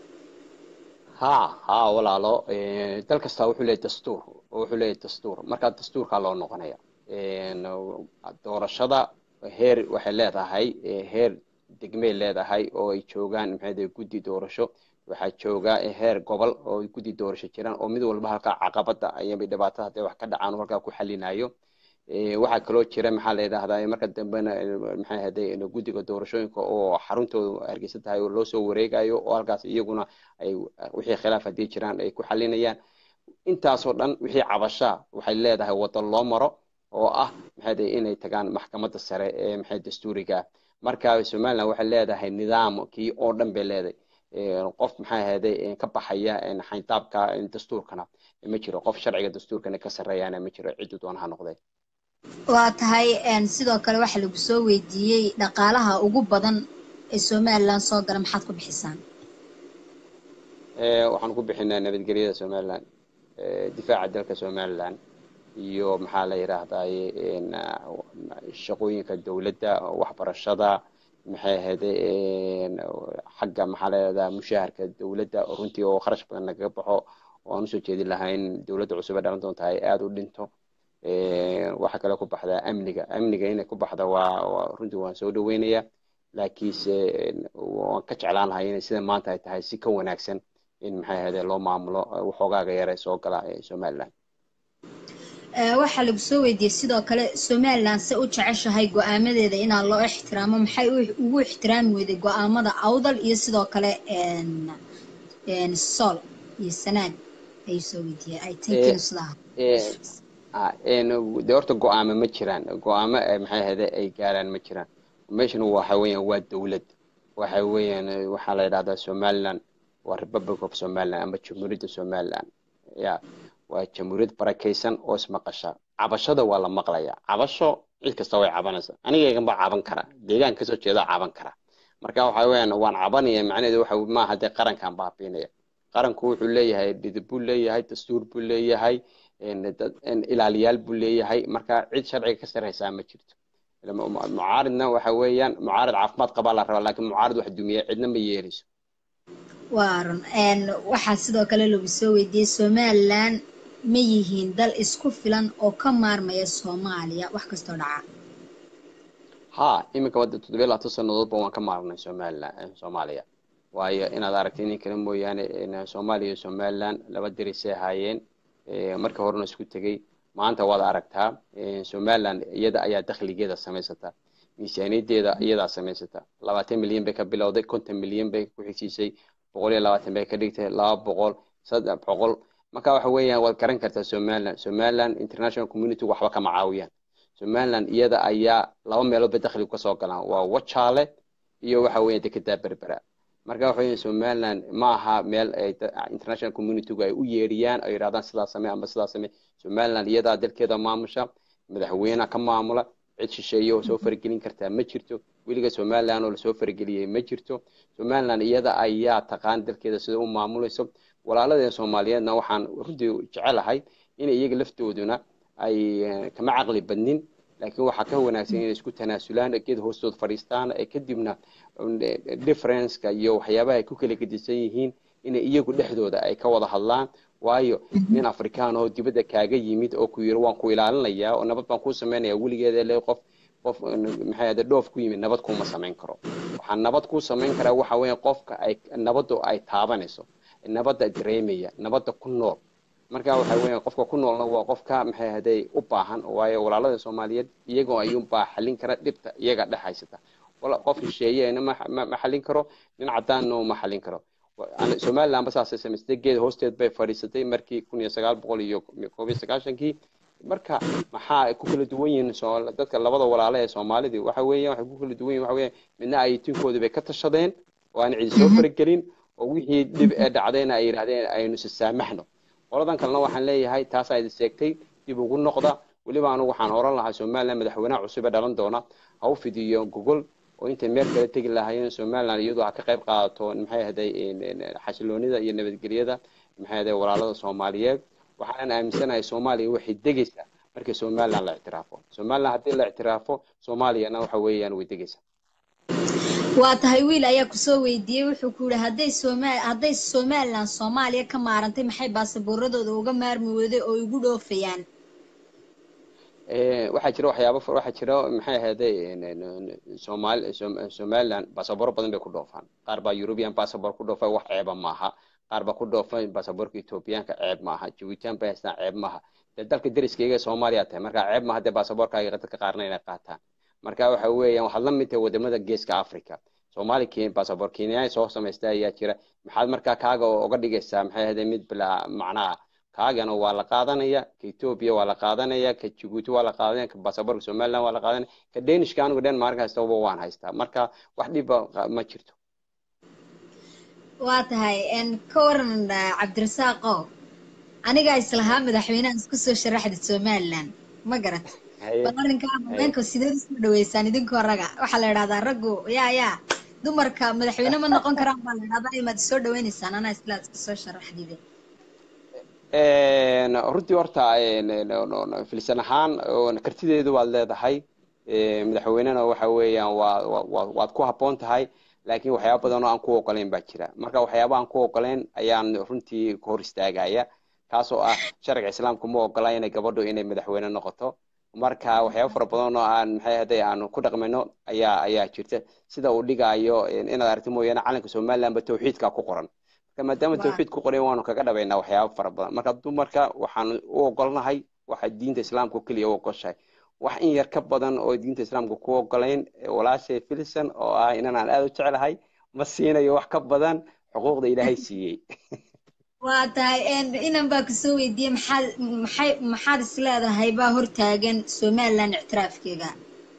ha walaalo dal kasta wuxuu leeyahay dastuur markaa dastuurkaa loo noqonaya doorashada heer waxay leedahay heer degmay leedahay oo ay joogaan maxay guddi doorasho waxaa jooga heer gobol oo guddi doorasho jiraan oo mid walba halka caqabada ayay dhibaatada haday wax ka dhacaan halka ku xalinayo waxaa kaloo jira maxaa la yiraahdaa marka dambena maxay ahaday guddiga doorashooyinka oo xaruntooda Hargeysa tahay oo loo soo wareegayo oo halkaas iyaguna ay wixii khilaaf hadii jiraan ay ku xalinayaan intaas oo dhan wixii cabasha waxay leedahay wada loo maro oo ah maxay inay tagaan maxkamadda sare ee maxay dastuuriga marka Soomaaliland waxay leedahay nidaamkii oo dhan bay leedahay qof maxay ahaday ka baxaya xayntaabka dastuurkana ma jiro qof sharciga dastuurkana ka sareeyana ma jiro cid doon ha noqday waa tahay sidoo kale waxa lagu soo weydiiyey dhaqaalaha ugu badan ee Soomaaliland soo gala maxaad ku bixisaan waxaan ku bixinaa nabadgelyada Soomaaliland difaaca dalka Soomaaliland iyo maxaa la yiraahdaa shaqooyinka dawladda waxbarashada maxay ahaday xagga maxaa la yiraahdaa mushaharka dawladda runtii oo kharash badan naga baxo oo aan soo jeedin lahayn dawladda cusub ee dhalan doonta ay aad u dhinto waxa kale ku baxda amniga inay ku baxda waa runtii waan soo dhaweynaya laakiinse waan ka jeclaan lahaa inay sida maanta ay tahay si ka wanaagsan in maxay ahaday loo maamulo waxoogaga yar ee soo gala Soomaaliland waxa lagu soo weydiiyay sidoo kale Soomaaliland si u jeceshahay go'aamadeeda in loo ixtiraamo maxay ugu ixtiraami weyday go'aamada awdal iyo sidoo kale Sool iyo Sanaag ay soo weydiiyay I think de horta go'aamo ma jiraan go'aamo maxay ahaday ay gaaraan ma jiraan meeshan waxa weeyaan waa dawlad waxa weeyaan waxa la yiraahdaa Somaliland waa Republic of Somaliland ama Jamhuuriyadda Somaliland waa jamhuuriyad barakeysan oo ismaqasha cabashada waa la maqlaya cabasho cid kasta way cabanaysaa aniga ma caban kara deegaan ka soo jeeda caban kara marka waxa weeyaan waan cabanaya macnaheedu waxa ma aha de qarankan baabiinaya qaranku wuxuu leeyahay dhidib buu leeyahay dastuur buu leeyahay ilaaliyaal buu leeyahay marka cid sharciga ka sareysaa ma jirto mucaaridna waxa weeyaan mucaarid caafimaad qaba la rabaa laakiin mucaarid wax dumiye cidna ma yeeriso waaran waxa sidoo kale lagu soo weydiiyay Soomaaliland ma yihiin dal isku filan oo ka maarmaya Soomaaliya wax kasto dhaca imika wada 7 sanadood baan ka maarnay Soomaaliya waayo inaad aragtay in kale mooyaane Soomaaliya iyo Somaliland laba dirisay haayeen marka horena isku tagay maanta waad aragtaa Somaliland iyada ayaa dakhligeeda sameysata miisaaniyadeeda iyada sameysata 20 milyan bay ka bilowday 50 milyan bay ku xigsiisay 120 bay ka dhigtay 200 300 marka waxa weeyaan wad garan kartaa Somaliland international community waxba ka macaawiyaan Somaliland iyada ayaa laba meelood bay dakhli ka soo galaan waa Wajaale iyo waxa weeyaan dekada Berbera marka waxa weeyaan Somaliland ma aha meel ay international community ay u yeeriyaan ay yiraahdaan sidaas samee ama sidaas samee Somaliland iyada dalkeeda maamusha madaxweynaha ka maamula cid shisheeye oo soo fargelin kartaa ma jirto wiliga Somaliland oo la soo fargeliyay ma jirto Somaliland iyada ayaa taqaan dalkeeda sida uu maamulayso walaalada Soomaaliyeedna waxaan runtii jecelahay in iyaga laftooduna ay kama aqli badnin laakiin waxa ka wanaagsan in isku tanaasulaan geed hoostood fariistaan ee kadibna difference-ka iyo waxyaabaha ay ku kala gedisan yihiin inay iyagu dhexdooda ay ka wada hadlaan waayo nin afrikaan oo dibadda kaaga yimid oo ku yiri waan ku ilaalinayaa oo nabad baan ku sameynaya weligeeda le qof maxay ahayd dhoof ku yimid nabad kuma samayn karo waxaan nabad ku samayn karaa waxa weeye qofka ay nabaddu ay taabanayso nabadda dareemaya nabadda ku nool marka waxa weeye qofka ku noolna waa qofka maxay ahayd u baahan waayo walaalada Soomaaliyeed iyagoo ayuu baa xalin kara dhibta iyaga dhaxaysata wala qof shisheeyayna ma xalin karo nin cadaan ma xalin karo Somaliland bas aasay sameystay geed hoosteed bay fadhiisatay markii 1991kii marka maxaa ku kala duwan yihiin dadka labada walaalo ee Soomaalida waxa weeyaan waxa ku kala duwan yihiin waxa weeye midna ay tinkooda bay ka tashadeen oo aan cid soo faragelin oo wixii dib ee dhacdayna ay yiraahdeen aynu saamaxno qoladan kalena waxaan leeyahay taas ay sheegtay dib ugu noqda waliba anigu waxaan oran lahaa Somaliland madaxweynaha cusub ee dhalan doona ha u fidiyo Google oo inta meel kale tagi lahaayeen Somaliland iyadoo ka qayb qaadato maxay ahaday xasiloonida iyo nabadgelyada maxay ahaday walaalada Soomaaliyeed waxaan aaminsanahay Soomaaliya waxay degaysaa markii Somaliland la ictiraafo Somaliland hadii la ictiraafo Soomaaliyana waxa weeyaan way degaysaa waa tahay wiil ayaa ku soo weydiiyay wuxuu ku yiri haday Somaliland Soomaaliya ka maarantay maxay baasaboorradooda uga maarmi weyday oo ugu dhoofayaan waxa jira waxyaabo waxa jira maxay ahaday Somaliland baasaboor badan bay ku dhoofaan qaar baa European passport ku dhoofay wax ceeba maaha qaar baa ku dhoofay baasaboorka Ethiopianka ceeb maaha Djibouti baa isna ceeb maaha dalka dariskayga Soomaaliya tahay marka ceeb maaha de baasaboorkaaga dadka qaarna inay qaataan marka waxa weeyaan waxa la mid ah wadamada geeska Afrika Soomaaliya baasaboor Kenya soo sameystay ayaa jira maxaad marka kaaga uga dhigaysaa maxay ahaday mid bila macnaa kaagana waa la qaadanaya ka Ethiopia waa la qaadanaya ka Djibouti waa la qaadanaya ka baasaboorka Somaliland waa la qaadanaya ka Danish-ka anigu Denmark haysto waan haystaa marka wax dhib ma jirto waa tahay ka waran Cabdirasaaqo aniga islahaa madaxweynaha isku soo sharaxday Somaliland ma garat barinka haweenka sidoo isku dhaweysaan idinkoo raga waxa la yiraahdaa raggu yaa dumarka madaxweyne ma noqon karaan baa la yiraahdaa imaad soo dhaweynaysan ana islaad isku soo sharaxday runtii horta filsan ahaan kartideedu waad leedahay madaxweynena waxa weeyaan waad ku habboon tahay laakiin waxyaabo badan oo aan ku ogoleyn baa jira marka waxyaabo aan ku ogoleyn ayaan runtii ka hor istaagaya kaas oo ah sharciga islaamku ma ogola inay gabadhu inay madaxweyne noqoto marka waxyaabo fara badan oo aan maxay ahaday aan ku dhaqmayno ayaa jirta sida uu dhigayo inaad aragto mooyaan calanka Somaliland ba tawxiidka ku qoran maadaama tawxiid ku qoran waanu kaga dhabaynaa waxyaabo fara badan marka dumarka waxaan u ogolnahay waxa diinta islaamku kaliya u ogoshay wax in yar ka badan oo diinta islaamku ku ogoleen walaashay filsan oo ah inaan aad u jecelahay ma siinayo wax ka badan xuquuqda Ilaahay siiyay waa tahay inaan baa ku soo weydiiyay maxaad isleedahay baa hortaagan Somaliland ictiraafkeega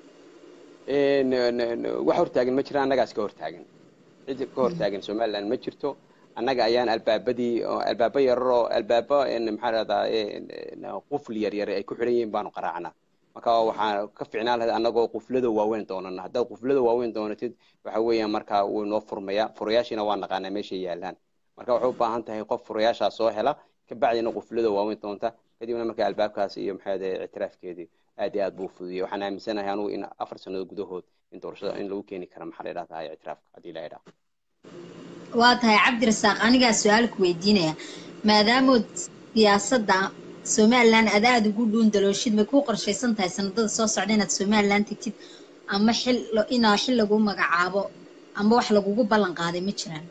wax hortaagan ma jiraan anagaas ka hortaagan cid ka hortaagan Somaliland ma jirto annaga ayaan albaaba yaroo albaaba maxaa radaa qufl yar ay ku xiran yihiin baanu qaraacnaa marka waxaan ka fiicnaan lahayd annagoo quflada waaweyn doonana haddaad quflada waaweyn doonatid waxa weeyaan marka uu noo furmaya furayaashina waa naqaanaa meesha yaalaan marka waxay u baahan tahay qof furayaashaas soo hela ka bacdina quflada waaweyn doonta kadibna marka albaabkaas iyo maxay ahayd ictiraafkeedii aad iyo aad buu fududiyay waxaan aaminsanahay anigu in 4 sano gudahood in doorashada in lagu keeni karo maxaa la yiraahdaa ictiraafka hadii la yiraahdo waa tahay Cabdirasaaq aniga su'aal ku weydiinaya maadaama siyaasadda Somaliland aad ugu dhuun dalooshid ma ku qorshaysan tahay sanadada soo socda inaad Somaliland tagtid ama xil lagu magacaabo ama wax lagu ballan qaaday ma jiraan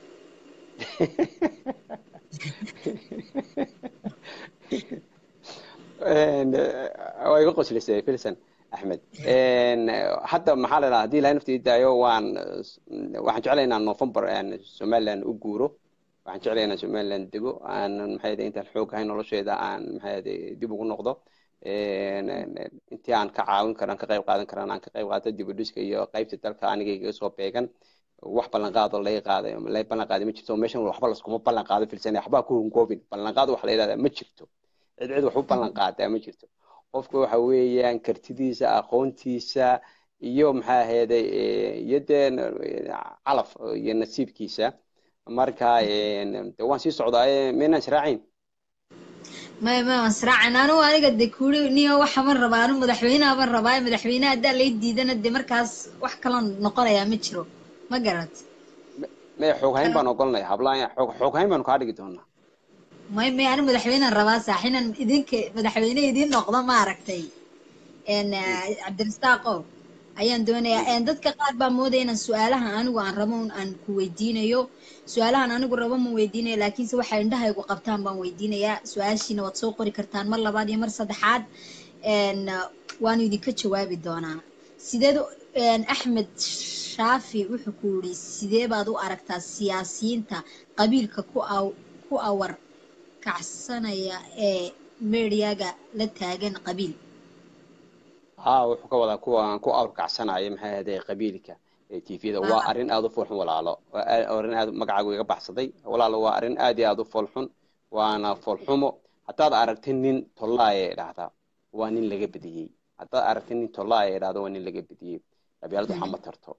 way ugu qoslisay filsan Ahmed hadda maxaa la yiraahdaa hadii la naftii daayo waxaan jeclaynaa November Somaliland u guuro waxaan jeclaynaa Somaliland dego aan maxay ahayd inta xoog ahay nolosheeda aan maxay ahayd dib ugu noqdo intii aan ka caawin karan ka qayb qaadan karan aan ka qayb qaato dib u dhiska iyo qaybta dalka aniga iga soo beegan wax ballan qaad oo la ballan qaaday ma jirto meeshan waxba la iskuma ballan qaado filsan waxba ku hungoobin ballan qaad wax la yiraahdaa ma jirto cid wax u ballan qaaday ma jirto qofku waxa weeyaan kartidiisa aqoontiisa iyo maxaa ahayd yadeen calaf iyo nasiibkiisa marka waan sii socdaa meena sharaacin ما سرعنا أنا وأنا قد كوري نيا وحمر ربنا مدحوينا من رباي مدحوينا ده اللي يديدنا الدمر كاس وحكلان نقرأ يا متشرو ما قرأت ما حوجين بنقولنا هبلا حوجين بنقعد جدونا ما أنا مدحوين الرباس حين إذنك مدحوين إذن نقضى ما عرفتي إن عبد الرزاق ayaan doonayaa dadka qaar baa moodaya inaan su'aalahan anigu aan rabo aan ku weydiinayo su'aalahan anigu rabo ma weydiinayo laakiinse waxa indhahaygu qabtaan baan weydiinayaa su'aashiina waad soo qori kartaan mar labaad iyo mar saddexaad waan idinka jawaabi doonaa sideed axmed shaafi wuxuu ku yidhi sidee baad u aragtaa siyaasiyiinta qabiilka ku awar kacsanaya ee meediyaga la taagan qabiil wuxuu ka wadaa kuwa ku awrkacsanaya maxay ahayd qabiilka TV-da waa arin aad u foolxun walaalo arin aad magacaagu iga baxsaday walaalo waa arin aad iyo aad u foolxun waana foolxumo hadaad aragtid nin tollaaye dhahda waa nin laga badiyay hadaad aragtid nin tollaaye dhahda waa nin laga badiyay qabiiladu waxa ma tarto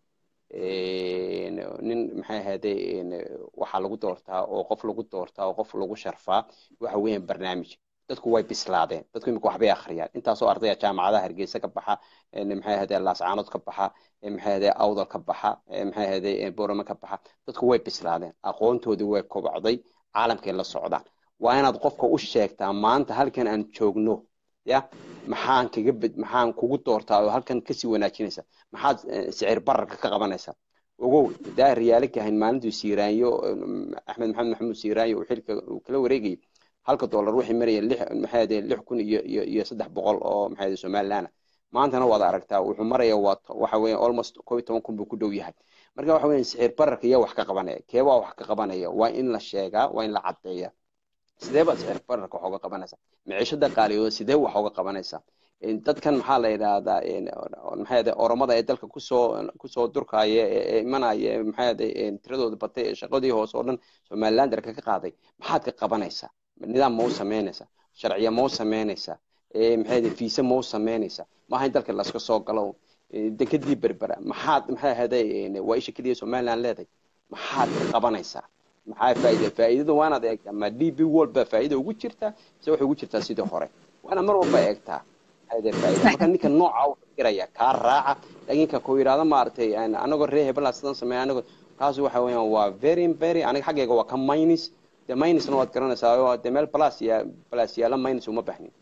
nin maxay ahayd waxa lagu doortaa oo qof lagu doortaa oo qof lagu sharfaa waxa weeyaan barnaamij dadku way bislaadeen dadku imika waxbay akhriyaan intaasoo ardayda jaamacadaha Hargeysa ka baxa maxay ahayd Laascaanood ka baxa maxay ahayd Awdal ka baxa maxay ahayd Boorama ka baxa dadku way bislaadeen aqoontoodii way kobcday caalamkay la socdaan waa inaad qofka u sheegtaa maanta halkan aan joogno ya maxaan kugu doortaa oo halkan ka sii wanaajinaysa maxaad sicir bararka ka qabanaysaa ogow daa riyaalka ahayn maalintii siiraanyo Axmed Maxamed Maxamuud siiraanyo uu xilka kala wareegay halka dollar wixii maraya 6,000 iyo 300 oo maxay Soomaaliland maantana wada aragtaa wuxuu maraya waxa weeyaan almost 12,000 buu ku dhow yahay marka waxa weeyaan sicir bararka iyo wax ka qabanaya keeba wax ka qabanaya waa in la sheegaa waa in la cadeeyaa sidee ba sicir bararka wax uga qabanaysa maciishada qaaliyo sidee wax uga qabanaysa dadkan maxaa la yiraahdaa maxay oromada ee dalka ku soo durkaya ee imanaya maxay tiradooda batay shaqadii hoos oo dhan Soomaaliland ka qaaday maxaad ka qabanaysaa nidaam ma u sameynaysa sharciyo ma u sameynaysa maxay fiisa ma u sameynaysa ma ahayn dalka la iska soo galo dekadii berbera maxay ahaday waa isha kaliya Soomaaliland leedahay maxaad ka qabanaysaa maxay faa'iidada waanaad eegtaa ma DB World ba faa'iido ugu jirta se waxay ugu jirtaa sidii hore waana mar walba eegtaa هذا فائدة marka ninka nooca uu fikiraya ka raaca laakiin ka ku yiraahdo maartay anagu reer hebel asadan sameey anagu taas waxa weeyaan waa very aniga xageega waa ka minus de minusna waad garanaysaa oo de meel plus ya la minus uma baxnin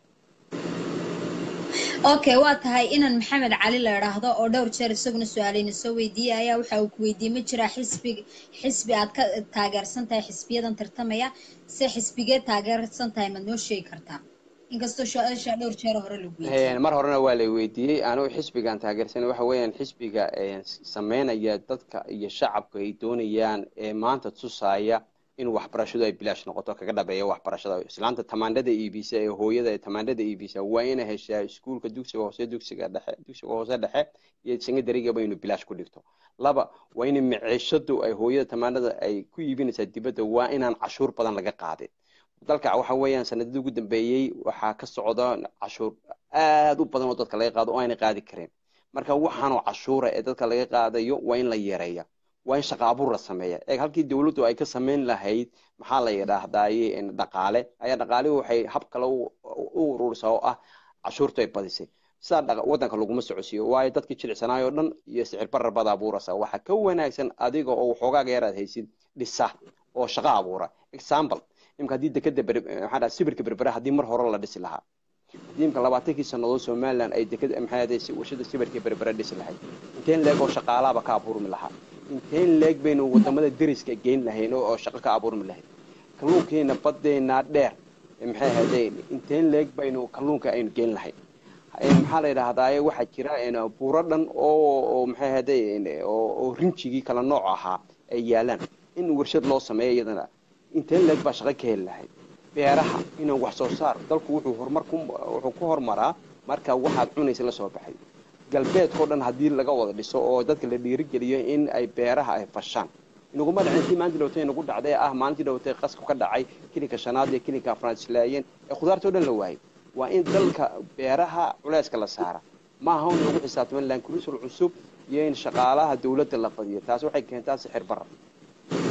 okay waa tahay inaan maxamed cali la yiraahdo oo dhowr jeer isaguna su'aalayna soo weydiiyay waxa uu ku weydiiyay ma jira xisbi aad ka taageersan tahay xisbiyadan tartamaya si xisbigee taageersan tahay ma noo sheegi kartaa inkastoo su'aasha dhowr jeer hore lagu weydiiyay mar horena waa la weydiiyay anigu xisbigan taageersan waxa weeyaan xisbiga sameynaya dadka iyo shacabka ay doonayaan maanta tusaya in waxbarashadu ay bilaash noqoto kaga dhabeeyo waxbarashada islaanta tamaandada EBC ee hooyada ee tamaandada EBC waa in ay heshaa iskuulka dugsiga hoose dhexe iyo secondary-ga baynu bilaash ku dhigto laba waa in maciishadu ay hooyada tamaandada ay ku iibinaysaa dibadda waa inaan cashuur badan laga qaadin dalka waxa weeyaan sanadadii ugu dambeeyay waxa ka socda cashuur aad u badan oo dadka laga qaado oo aanay qaadi kareen marka waxaan oo cashuura ee dadka laga qaadayo waa in la yareeyo waa in shaqo abuur la sameeyaa halkii dawladdu ay ka sameyn lahayd maxaa la yiraahdaa dhaqaale ayaa dhaqaale waxay hab kale u urursaa oo ah cashuurta ay badisay sida wadanka laguma socodsiyo waayo dadkii jilicsanaayo dhan iyo sicir barar bada abuurasa waxa ka wanaagsan adiga oo xogaaga yaraad haysid dhisa oo shaqo abuura example imka hadii dekada waxa sibirka berbera hadii mar hore la dhisi lahaa diimka 20 sanadood Soomaaliland ay dekada maxay ahayd warshada sibirka berbera dhisi lahayd inteen leeg oo shaqaalaha ka abuurmi lahaa inteen leeg baynu wadamada deriska geyn lahayn oo shaqo ka abuurmi lahayd kalluunkeena badeena dheer maxay ahayd inteen leeg baynu kalluunka aynu geyn lahayn maxaa la yiraahdaa waxa jira buuro dhan oo maxay ahayd oo rinjigi kala nooc ahaa ay yaalaan in warshad loo sameeyo iyadana inteen leeg ba shaqo ka heli lahayd beeraha inuu wax soo saar dalku wuxuu ku hormaraa marka waxaad cunaysa la soo baxay galbeedko dhan hadii laga wada dhiso oo dadka la dhiirigeliyo in ay beeraha ay fashaan inaguma dhacay maanta dhawtay nagu dhacday maanta dhawtay qasab ka dhacay kilinka shanaad iyo kilinka afraad islaayeen khudaarto dhan la waayay waa in dalka beeraha culayska la saara ma aha in lagu xisaabtamo laan kulisul cusub iyo in shaqaalaha dawladda la badiyo taas waxay keentaa sixir barar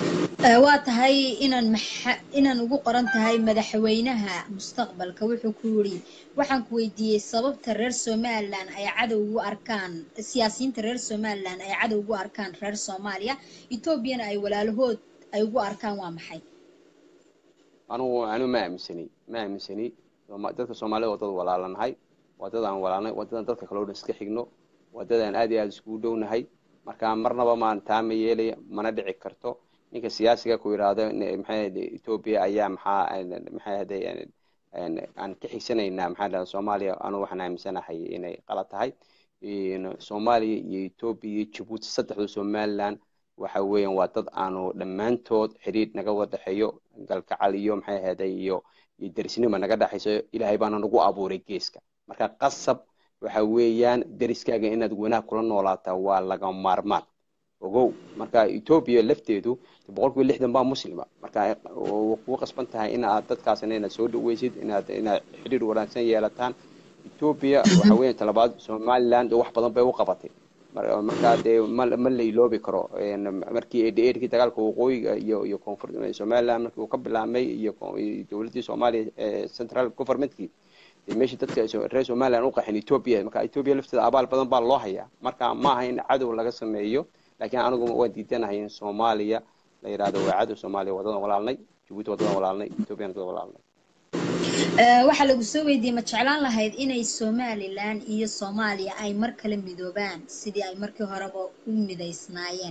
waa tahay inaan ugu qoran tahay madaxweynaha mustaqbalka wuxuu ku yiri waxaan ku weydiiyey sababta reer Somaliland ay cadow ugu arkaan siyaasiyiinta reer Somaliland ay cadow ugu arkaan reer Soomaaliya Ethiopiana ay walaalahood ay ugu arkaan waa maxay anu ma aaminsani dadka Soomaalida waa dad walaalanahay wadadaan walaalnay wadadan dadka kale oo iska xigno wadadan aad iyo aad isku dhownahay marka marnaba maan taama yeelay mana dhici karto ninka siyaasiga ku yiraahdo maxay Ethiopia ayaa maxay aan ka xigsanayna maxay Soomaaliya anu waxaan aaminsanahay inay qalad tahay Soomaaliya iyo Ethiopia iyo Djibouti saddexda Somaliland waxa weeyaan waa dad aanu dhamaantood xiriir naga wada dhaxeeyo galkacal iyo maxay ahaday iyo darisnimo naga dhaxayso Ilaahay baana nagu abuuray geeska marka qasab waxa weeyaan dariskaaga inaad wanaag kula noolaataa waa laga maarmaan ogow marka Ethiopia lafteedu 160 baa muslima marka ku qasban tahay in aad dadkaasna inaad soo dhaweysid inaad xiriir wanaagsan yeelataan Ethiopia waxa weeyaan talabaad Somaliland wax badan bay u qabatay marka ma la iloobi karo markii eedkii dagaalka waqooyiga iyo koonfurta Somaliland markii uu ka bilaabmay iyo dawladda Soomaaliya central governmentkii meeshii dadka reer Somaliland u qaxin Ethiopia marka Ethiopia lafteeda abaal badan baa loo hayaa marka ma aha in cadow laga sameeyo laakiin anigu waan diidanahay in Soomaaliya la yiraahdo waa cadow Soomaaliya wadadan walaalnay Djibouti wadadan walaalnay Ethiopia wadadan walaalnay waxa lagu soo weydiiyay ma jeclaan lahayd inay Somaliland iyo Soomaaliya ay mar kale midoobaan sidii ay markii horeba u midaysnaayeen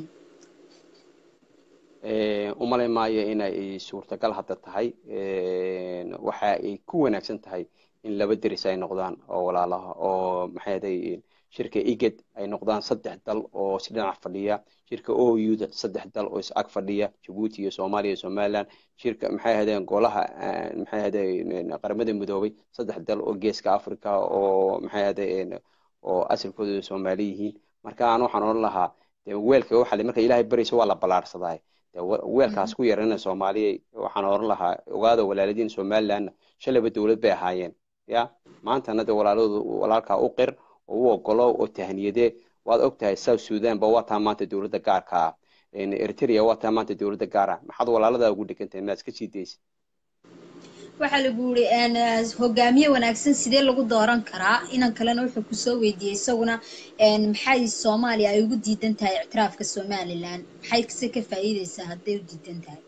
umalay maayo inay suurtagal hadda tahay waxa ay ku wanaagsan tahay in laba deris ay noqdaan oo walaalaha oo maxay shirka IGAD ay noqdaan saddex dal oo si dhinac fadhiya shirka OU-da saddex dal oo is ag fadhiya Djibouti iyo Soomaaliya iyo Somaliland shirka maxay ahaydeen golaha maxay ahaydeen qaramada midoobay saddex dal oo geeska Afrika oo maxay ahaydeen oo asalkoodu Soomaaliyihiin marka aan waxaan oran lahaa weelka waxa marka Ilaahay bariso waa la balaarsaday weelkaas ku yarana Soomaaliya waxaan oran lahaa ogaada walaaladiin Somaliland shalaba dawlad bay ahaayeen ya maanta nada walaalka u qir oo ogolo oo tahniyade waad ogtahay South Sudan ba waa maanta dawladda gaarka ah Eritrea waa maanta dawladda gaar ah maxad walaalada ugu dhigantay ma iska siideysay waxa lagu yiri hogaamiye wanaagsan sidee lagu dooran karaa inan kalena wuxuu ku soo weydiiyay isaguna maxay Soomaaliya ay ugu diidan tahay ictiraafka Somaliland maxay ka faa'iideysaa haday u diidan tahay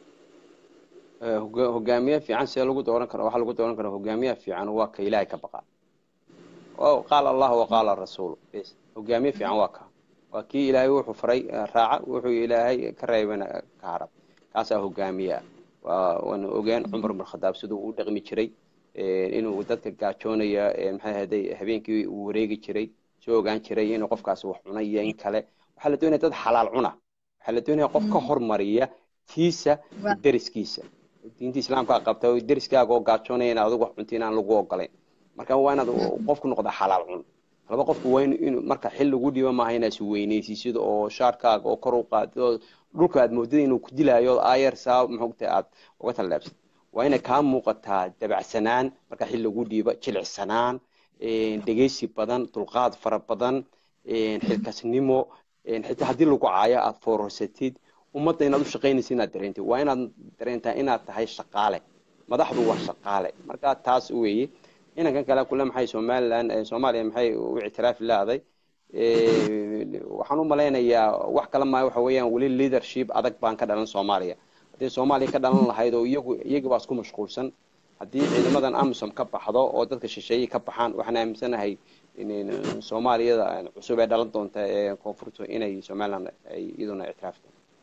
hogaamiye fiican sidee lagu dooran karaa waxa lagu dooran karaa hogaamiye fiican waa ka Ilaahay ka baqa oo qaal Allah wa qaal rasuul bas hogaamiye fiican waa kii Ilaahay wuxuu faray raaca wuxuu Ilaahay ka reebana ka harab kaas hogaamiye waan ogaan Umar bin Khadaab sidoo uu dhaqmi jiray inuu dadka gaajoonaya maxay ahaday habeenkii uu wareegi jiray soo ogaan jiray inuu qofkaas wax cunaya in kale waxa la doonayaa dad xalaal cuna waxa la doonayaa qof ka hormariya tiisa dariskiisa diinta islaamka qabta oo dariskaaga oo gaajoonaya in adigu wax cuntiin aan lagu ogolayn marka waa inaad qofku noqdo xalaal cun laba qofku waa inuu marka xil lagu dhiibo ma hayna si weynaysiisid oo shaarkaaga oo kor u qaado dhulka aad moodada inuu ku dilaayo ayar saa maxogtay aad uga talaabsid waa inay ka muuqataa dabacsanaan marka xil lagu dhiibo jilicsanaan dhageysi badan dulqaad fara badan xilkasnimo xitaa hadii lagu caayo aad foorsatid ummadda inaad u shaqeynaysid inaad dareentid waa inaad dareentaa inaad tahay shaqaale madaxdu waa shaqaale marka taas weeye inankan kale kula maxay Somaliland Soomaaliya maxay u ictiraaf laaday waxaan u maleynayaa wax kale ma waxa weeyaan wali leadership adag baan ka dhalan Soomaaliya hadii Soomaaliya ka dhalan lahayd oo iyagu baa isku mashquulsan hadii ciidamadan AMISOM ka baxdo oo dadka shisheeye ka baxaan waxaan aaminsanahay in Soomaaliyada cusub ay dhalan doonto koonfurta inay Somaliland ay iyaduna ictiraafto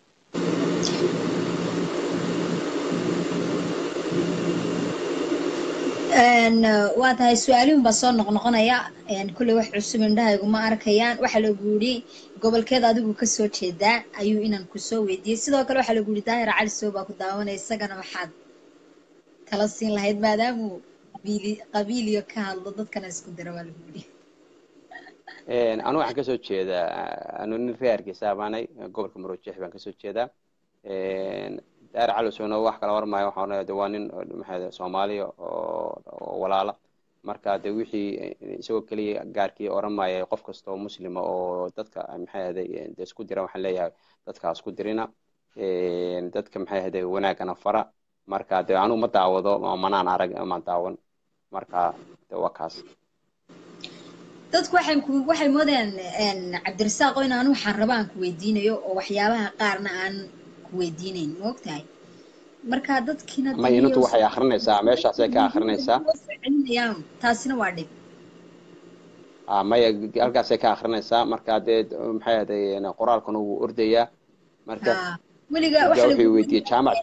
waa tahay su'aalahan ba soo noqnoqonaya kulli wax cusub indhahaygu ma arkayaan waxa la guuri gobolkeeda adigu ka soo jeedaa ayuu inaan ku soo weydiiyay sidoo kale waxa la guuri daahir cali soo baa ku daawanay isagana maxaad kala siin lahayd maadaama qabiiliyo ka hadlo dadkana isku dira waa la guuri anu waxaan ka soo jeedaa anu nin reer Hargeysa gobolka Maroojix baan ka soo jeedaa daahir cali soo wax kala warmaayo waxaan leeyahay waa nin maxay Soomaaliya oo walaala marka wixii isagoo kaliya gaarkii oranmaya qof kasto muslima oo dadka maxay ahaday isku dira waxaan leeyahay dadka isku dirina dadka maxay ahayd wanaagana fara marka dee anigu ma daawado manaan arag ma daawan marka dee waa kaas dadku waxay moodeen cabdirasaaq oo inaan waxaan rabaa aan ku weydiinayo oo waxyaabaha qaarna aan ku weydiinayn ma ogtahay marka dadkiina ma inantu waxay akhrinaysaa meeshaasay ka akhrinaysaa taasina waa dhib maya halkaasay ka akhrinaysaa marka dee maxay ahayd qoraalkuna wuu ordayaa marka weliga wuxuu weydiiyey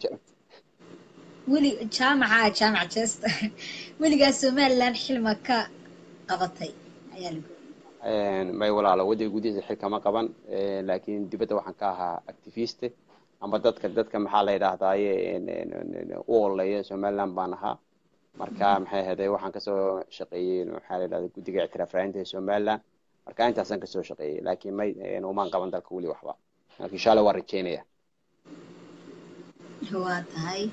jaamaca jesta weligaa somaliland xilma ka qabatay ayaa lagu may walaalo waddanka gudihiisa xil kama qaban laakiin dibadda waxaan ka ahaa activiste ama dadka maxaa la yidhahdaaye u ololeeya somaliland baan ahaa marka maxay ahayd waxaan kasoo shaqeeyey maxaa la yidhahda guddiga ictiraaf raadinta ee somaliland marka intaasaan kasoo shaqeeyey laakiin may umaan qaban dalka weli waxba laakiin insha allah waan rajeynaya waa tahay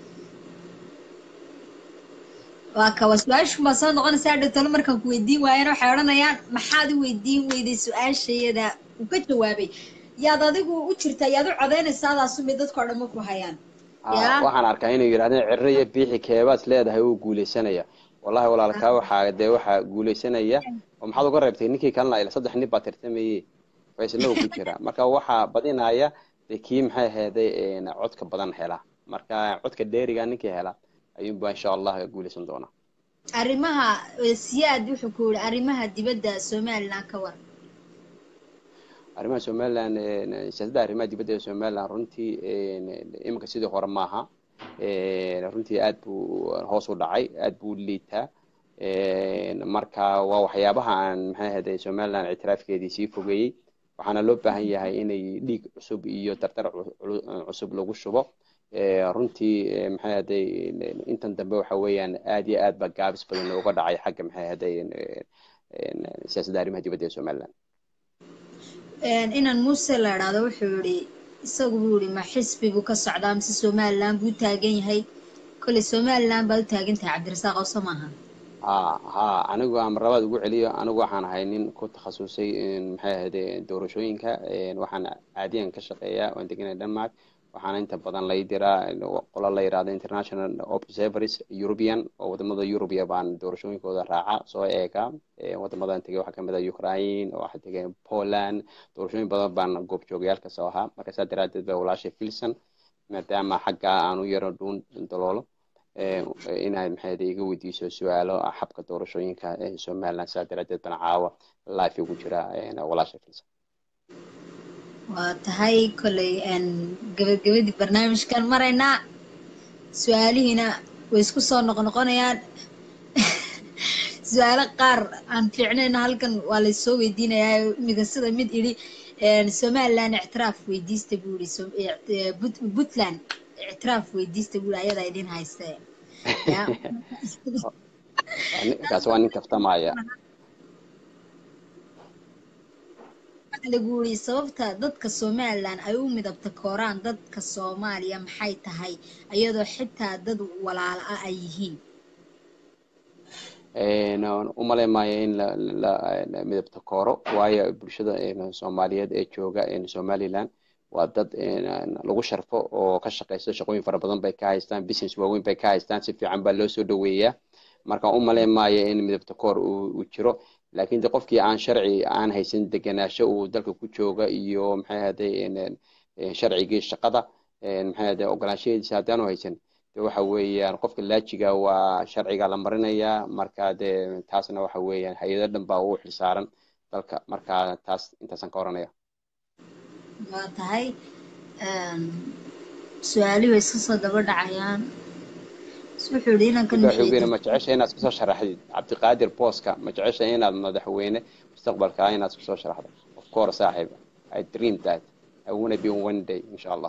waa kawa su-aashu ma soo noqonaysaa dhintolo markaan ku weydiin waayana waxay odhanayaan maxaad u weydiin weyday su-aashayada uu ka jawaabay yaad adigu u jirtaa yaad u codaynaysaa adaasumay dadka o dhan ma ku hayaan waxaan arkaa inay yidhahdeen cirro iyo biixi keebaad leedahay uu guulaysanaya wallahi walaalkaa waxaa guulaysanaya oo maxaad uga reebtay ninkii kalena ila 3 nin baa tartamayey faysalow ku jira marka waxaa badinaya dee kii maxay ahayday codka badan hela marka codka dheeriga ninkii hela ayuunbaa insha allah guulaysan doonaa arrimaha siyaad wuxuu ku yidhi arrimaha dibadda somaliland ka war arrimaha somaliland siyaasadda arrimaha dibadda ee somaliland runtii iminka sidii hore maaha runtii aad buu hoos u dhacay aad buu liitaa marka waa waxyaabaha aan maxay ahayd somaliland ictiraafkeedii sii fogeeyey waxaana loo baahan yahay inay dhiig cusub iyo tartar cusub lagu shubo runtii maxay ahaday intan dambe waxa weeyaan aad iyo aad ba gaabis badan looga dhacay xagga maxay ahaday siyaasadda arrimaha dibadda ee somaliland inan muuse la idhaahdo wuxuu yidhi isagu buu yidhi ma xisbi buu ka socdaa mise somaliland buu taagan yahay kolley somaliland baad u taagan tahay cabdirasaaq oo maaha ha anigu aan marlabaad ugu celiyo anigu waxaan ahay nin ku takhasusay maxay ahayd doorashooyinka waxaan caadiyan ka shaqeeyaa waan deganay denmark waxaana inta badan lay diraa qola la yidhahdo international observers European oo wadamada Europe baan doorashooyinkooda raaca soo eega wadamadan tagay waxaa kamid ah Ukraine oo waxa tagay Poland doorashooyin badan baan goob joogyaal ka soo ahaa marka saa daraadeed baa walaashay Filson maadaama xagga aan u yaro dhuun daloolo inay maxay iga weydiiso su'aalo xabka doorashooyinka Somaliland saa daraadeed baan caawa live ugu jira walaashay Filson waa tahay kolley gabagabadii barnaamijkan maraynaa su-aalihiina way isku soo noqonayaan su-aalo qaar aan fiicnayna halkan waa laysoo weydiinayaa imika sida mid idhi somaliland ictiraaf weydiista buu yidhi puntland ictiraaf weydiista buu yidhi ayadaa idin hayste kaas waa nin kaftamaya lagu yiri sababta dadka Somaliland ay u midabta kooraan dadka Soomaaliya maxay tahay ayadoo xitaa dad walaal ah ay yihiin umaleemayo in la midabta kooro waayo bulshada Soomaaliyeed ee jooga Somaliland waa dad lagu sharfo oo ka shaqeysta shaqooyin fara badan bay ka haystaan business waaweyn bay ka haystaan si fiican baa loo soo dhaweeyaa marka umaleemayo in midabta koor uu jiro laakiin de qofkii aan sharci aan haysan deganaansho uu dalka ku jooga iyo maxay ahaday sharcigii shaqada maxay ahaday ogolaanshadeisa haddaan u haysan de waxa weeyaan qofka laajiga waa sharciga la marinayaa marka de taasna waxa weeyaan hay-ado dhan baa ugu xilsaaran dalka marka taas intaasaan ka oranaya waa tahay su-aalihi way iska soo daba dhacayaan wuxuu yidhi inaan ka nixiyay ma jeceshay inaad isku soo sharaxdid Cabdiqaadir Booska ma jeceshay inaad madaxweyne mustaqbalka inaad isku soo sharaxdo of course saaxiib I dream that I want to be one day inshallah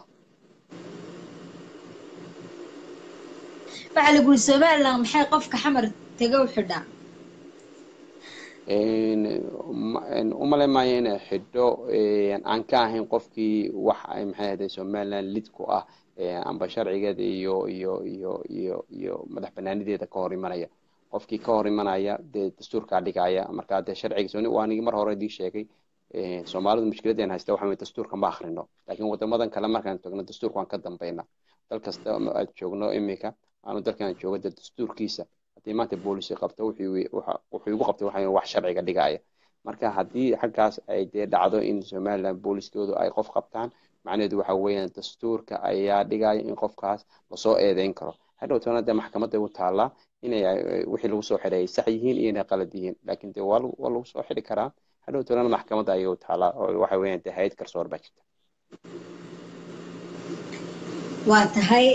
waxa lagu Somaliland maxay qofka xamar taga u xidhaa umaleemayo inay xidho aan ka ahayn qofkii wax ay maxay ahayd Somaliland lid ku ah amba sharcigeeda iyo madax banaanideeda ka hor imanaya qofkii ka hor imanaya dee dastuurka dhigaya marka dee sharcigiisa waa aniga mar hore idin sheegay Soomaalidu mushkiladeen haysta waxa weeye dastuurka ma akhrino laakiin wadamadan kale markaan tagno dastuurka waan ka dambeynaa dal kasta oo aad joogno imika aanu dalkan joogo dastuurkiisa haddii maanta booliisi qabto wuxuu igu qabtay waxa wax sharciga dhigaya marka haddii xaggaas ay dee dhacdo in Somaliland booliskoodu ay qof qabtaan macnaheedu waxa weeyaan dastuurka ayaa dhigaya in qofkaas lasoo eedeyn karo hadhowtana dee maxkamadda u taallaa inay wixii lagu soo xiray sax yihiin iyo inay qalad yihiin laakiin dee waa lagu soo xiri karaa hadhowtana maxkamadda ayay u taallaa oo waxa weeyaan dee hay'ad garsoor baa jirta waa tahay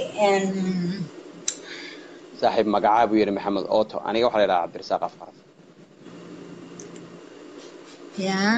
saaxiib magacaa buu yidhi maxamed ooto aniga waxaa la yidhahaa cabdirasaaq afqaraf yaa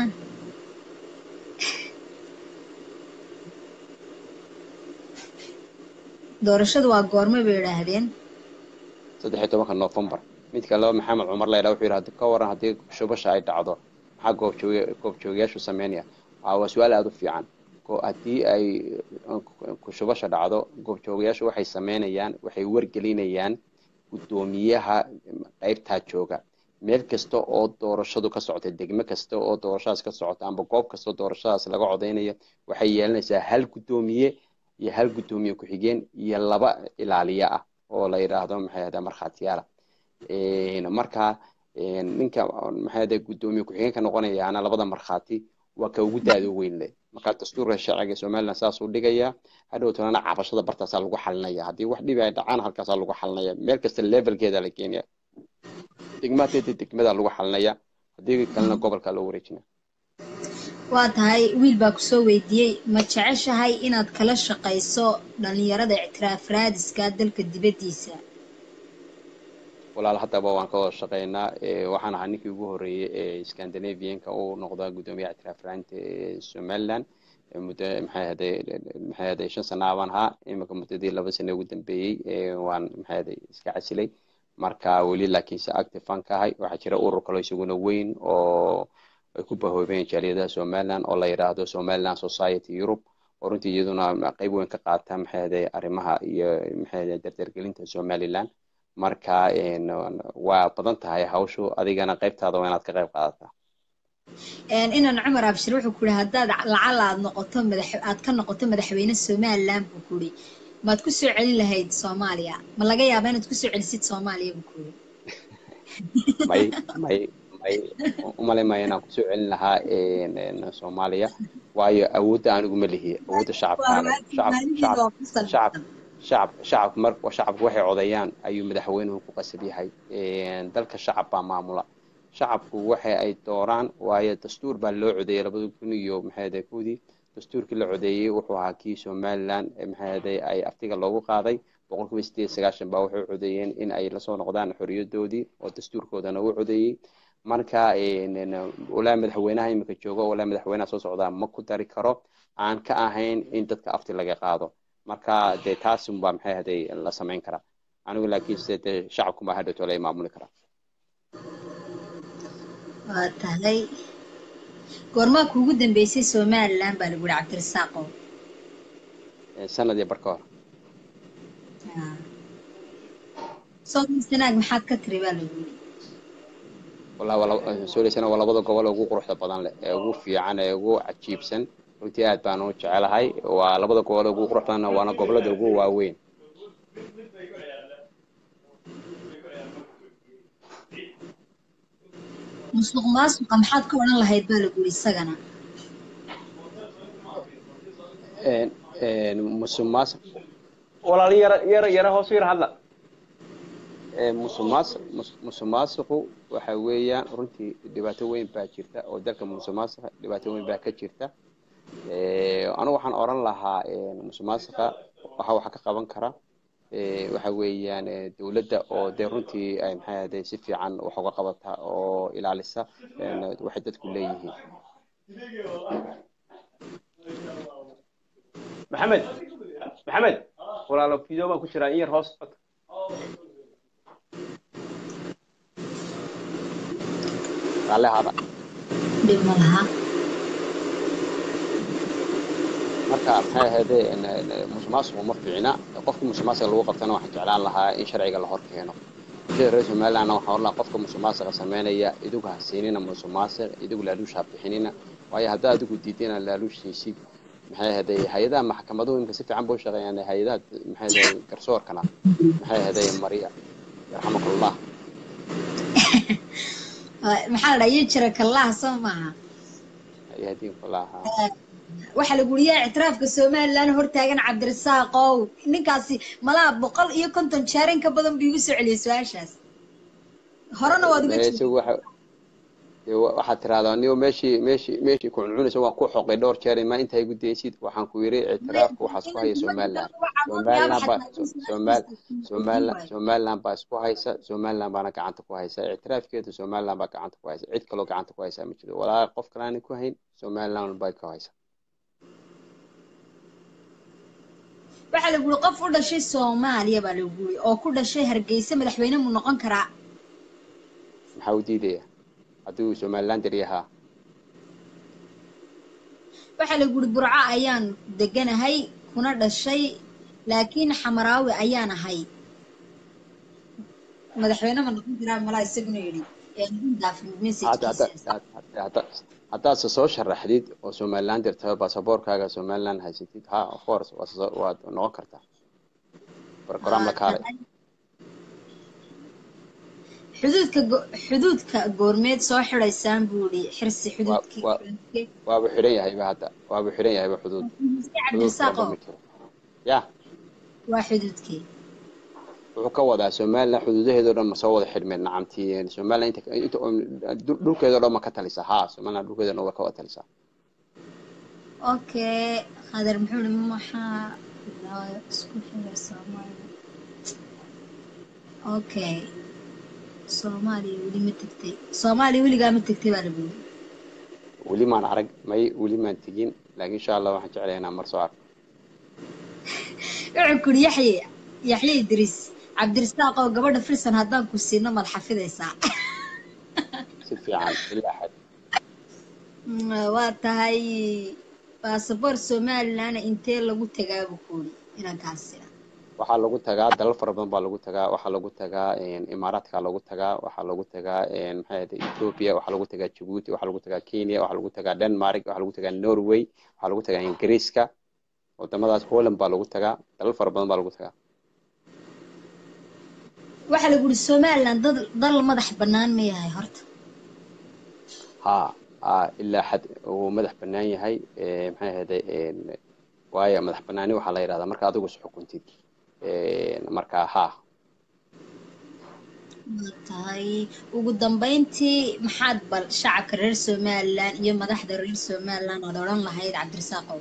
doorashadu waa goorma bay yidhaahdeen 13 November mid kale maxamed cumar la yidhaha wuxuu yidhi ka waran haddii shubasha ay dhacdo maxaa goobjoogayaashu sameynaya waa su'aal aad u fiican haddii ay shubasha dhacdo goobjoogayaashu waxay sameynayaan waxay wargelinayaan guddoomiyaha qaybtaa jooga meel kasta oo doorashadu ka socota degmo kasta oo doorashadaas ka socota amba goob kasta oo doorashadaas laga codeynayo waxay yeelanaysaa hal guddoomiye iyo hal guddoomiye ku-xigeen iyo 2 ilaaliye ah oo la yiraahdo maxay ahda markhaatiyaal marka ninka maxay ahda guddoomiye ku-xigeenka noqonayaana 2 markhaati waa ka ugu daado weyn leh marka dastuurka sharciga Soomaaliland saas uu dhigaya hadhowtana cabashada bartaas lagu xalinaya haddii wax dhib ay dhacaan halkaas lagu xalinaya meel kasta levelkeeda la keenaya degmada lagu xalinaya haddii kalena gobolka loo wareejinaya waa tahay wiil baa ku soo weydiiyey ma jeceshahay inaad kala shaqayso dhalinyarada ictiraaf raadiska dalka dibadiisa walaal haddaba waan ka wada shaqeynaa waxaan ahaa ninkii ugu horeeyay ee Scandinavian-ka uu noqda guddoomiyaha ictiraaf raadinta Somaliland muddo maxay ahayd 5 sano baan ahaa imika muddadii 2 sano ugu dambeeyay waan maxay ahayd iska casilay marka weli laakiin si active fan ka ahay waxaa jira urur kale isaguna weyn oo ay ku bahoobeen jaaliyadaha Somaliland oo la yiraahdo Somaliland Society Europe oo runtii iyaduna qayb weyn ka qaata maxay ahayd arrimaha iyo maxay ahayd dardargelinta Somaliland marka waa badan tahay hawshu adigana qaybtaada waa inaad ka qayb qaadataa inaan Cumar Abshir wuxuu ku yiri haddaad lacalaad noqoto aad ka noqoto madaxweyne Somaliland buu ku yiri maad ku soo celin lahayd Soomaaliya ma laga yaabaa inaad ku soo celisid Soomaaliya buu ku yiri may umaleymaya inaan ku soo celin lahaa Soomaaliya waayo awoodda anigu ma lihi awoodda shacabku waxay codayaan ayuu madaxweynuhu ku qasab yahay dalka shacab baa maamula shacabku waxa ay dooraan waayo dastuur baa loo codeeyay 2000 iyo maxay ahayd koodii dastuurkii la codeeyay wuxuu ahaa kii Somaliland maxay ahayd ay aftiga loogu qaaday 198 baa wuxuu codeeyeen in ay la soo noqdaan xorriyadoodii oo dastuurkoodana uu codeeyay marka walaa madaxweynaha imika joogo walaa madaxweynaha soo socda ma ku dari karo aan ka ahayn in dadka afti laga qaado marka dee taas un baa maxay ahayd la sameyn karaa anigu laakiin sidee shacabku ma hadhowto la maamuli karaa waa tahay goorma kuugu dambeysay Somaliland baa lagu yiri Cabdirasaaqo sanadii barka hor soo sanaag maxaad ka tiri baa lagu yiri wala Somaliland waa labada gobol ugu quruxda badan leh ee ugu fiican ee ugu cajiibsan runtii aad baan u jecelahay waa labada gobol ugu quruxda badan waana gobolada ugu waaweyn musuqmaasuqa maxaad ka oran lahayd baa lagu yiri isagana musuqmaasuq walaal yara hoos yar hadla musuqmaasuqu waxa weeyaan runtii dhibaato weyn baa jirta oo dalka musuqmaasuqa dhibaato weyn baa ka jirta anigu waxaan oran lahaa musuqmaasuqa waxa ka qaban kara waxa weeyaan dawladda oo dee runtii ay maxay ahayd si fiican wax uga qabata oo ilaalisa waxay dadku leeyihiin maxamed walaalo video baan ku jiraa in yar hoos alle hada dhimalaha marka maxay ahayd musuqmaasuqu ma fiicna qofka musuqmaasuqa lagu qabtana waxaan jeclaan lahaa in sharciga la hor keeno reer Somaliland waxaan oran lahaa qofka musuqmaasuqa sameynaya idugu ha siinina musuqmaasuq idugu la dusha bixinina waayo haddaad adigu diiday inaad laaluushaysid maxay ahaday hay-adaha maxkamaduhu imika si fiican buu shaqeeyaan hay-adaha maxay ahaday garsoorkana maxay ahaday mariya yarxamakallah maxaa la dhahay jira kallaha soo maaha yahdiinkallah waxa la guriyaa ictiraafka Soomaaliland hortaagan Cabdirasaaqow ninkaasi malaa 150 jeer in ka badan buu igu soo celiyay su'aashaas horena waad uga jeedaa waxaad tiraahdaa niyo meeshii ku cununaysa waan ku xoqay dhowr jeer ma inta ay gudaysid waxaan ku yiri ictiraafku waxaas ku haya Somaliland baa isku haysa Somaliland baana gacanta ku haysa ictiraafkeedu Somaliland baa gacanta ku haysa cid kale gacanta ku haysa ma jiro walaa qof kale aan ku hayn Somaliland baa ku haysa waxa la guri qof u dhashay Soomaaliya baa la guri oo ku dhashay Hargeysa madaxweyne mu noqon karaa maxaa u diidaya hadduu Somaliland yahay waxa la guri Burco ayaan deganahay kuna dhashay laakiin Xamaraawi ayaan ahay madaxweyne ma noqon karaa malaa isaguna yiri daafin message haddaad soo sharaxdid oo Somaliland dirtay baasaboorkaaga Somaliland haysatid ha of course waad noqon kartaa program la kaalay xuduudka goormeed soo xiraysaan buuli xirsi xuduudkii waaba xiran yahay xuduud ya waa xuduudkii wuxuu ka wadaa Somaliland xuduudaheedo dhan ma soo wada xidhmeen nacamtii Somaliland inta dhulkeedo dhan ma ka talisa ha Somaliland dhulkeedo dhan waa ka wada talisa okay qadar muxuu maxaa isku xiray Soomaaliya okay Soomaaliya weli ma tagtay Soomaaliya weligaa ma tagtay baa la buuxiyay weli maan arag weli maan tagin laakiin insha Allah waxaan jeclahay inaan mar soo arko wuxuu ku Yaxya Idris Cabdirasaaq oo gabadha Filsan haddaan ku siino mad xafidaysaa si fiican ilaa xad waa tahay baasaboor Somaliland intee lagu tagaa bukuuli inaan kaasi waxaa lagu tagaa dalal fara badan baa lagu tagaa waxaa lagu tagaa Imaaraadka lagu tagaa waxaa lagu tagaa maxay ahayd Ethiopia waxaa lagu tagaa Djibouti waxaa lagu tagaa Kenya waxaa lagu tagaa Denmark waxaa lagu tagaa Norway waxaa lagu tagaa Ingiriiska wadamadaas Holland baa lagu tagaa dalal fara badan baa lagu tagaa waxa la guri Somaliland dal madax banaan ma yahay horta ilaa xad uu madax banaan yahay maxay ahayd waayo madax banaani waxa la yiraahdaa marka adigu is xukuntid marka tahay ugu dambeyntii maxaad bal shacabka reer Somaliland iyo madaxda reer Somaliland oo oran lahayd Cabdirasaaqow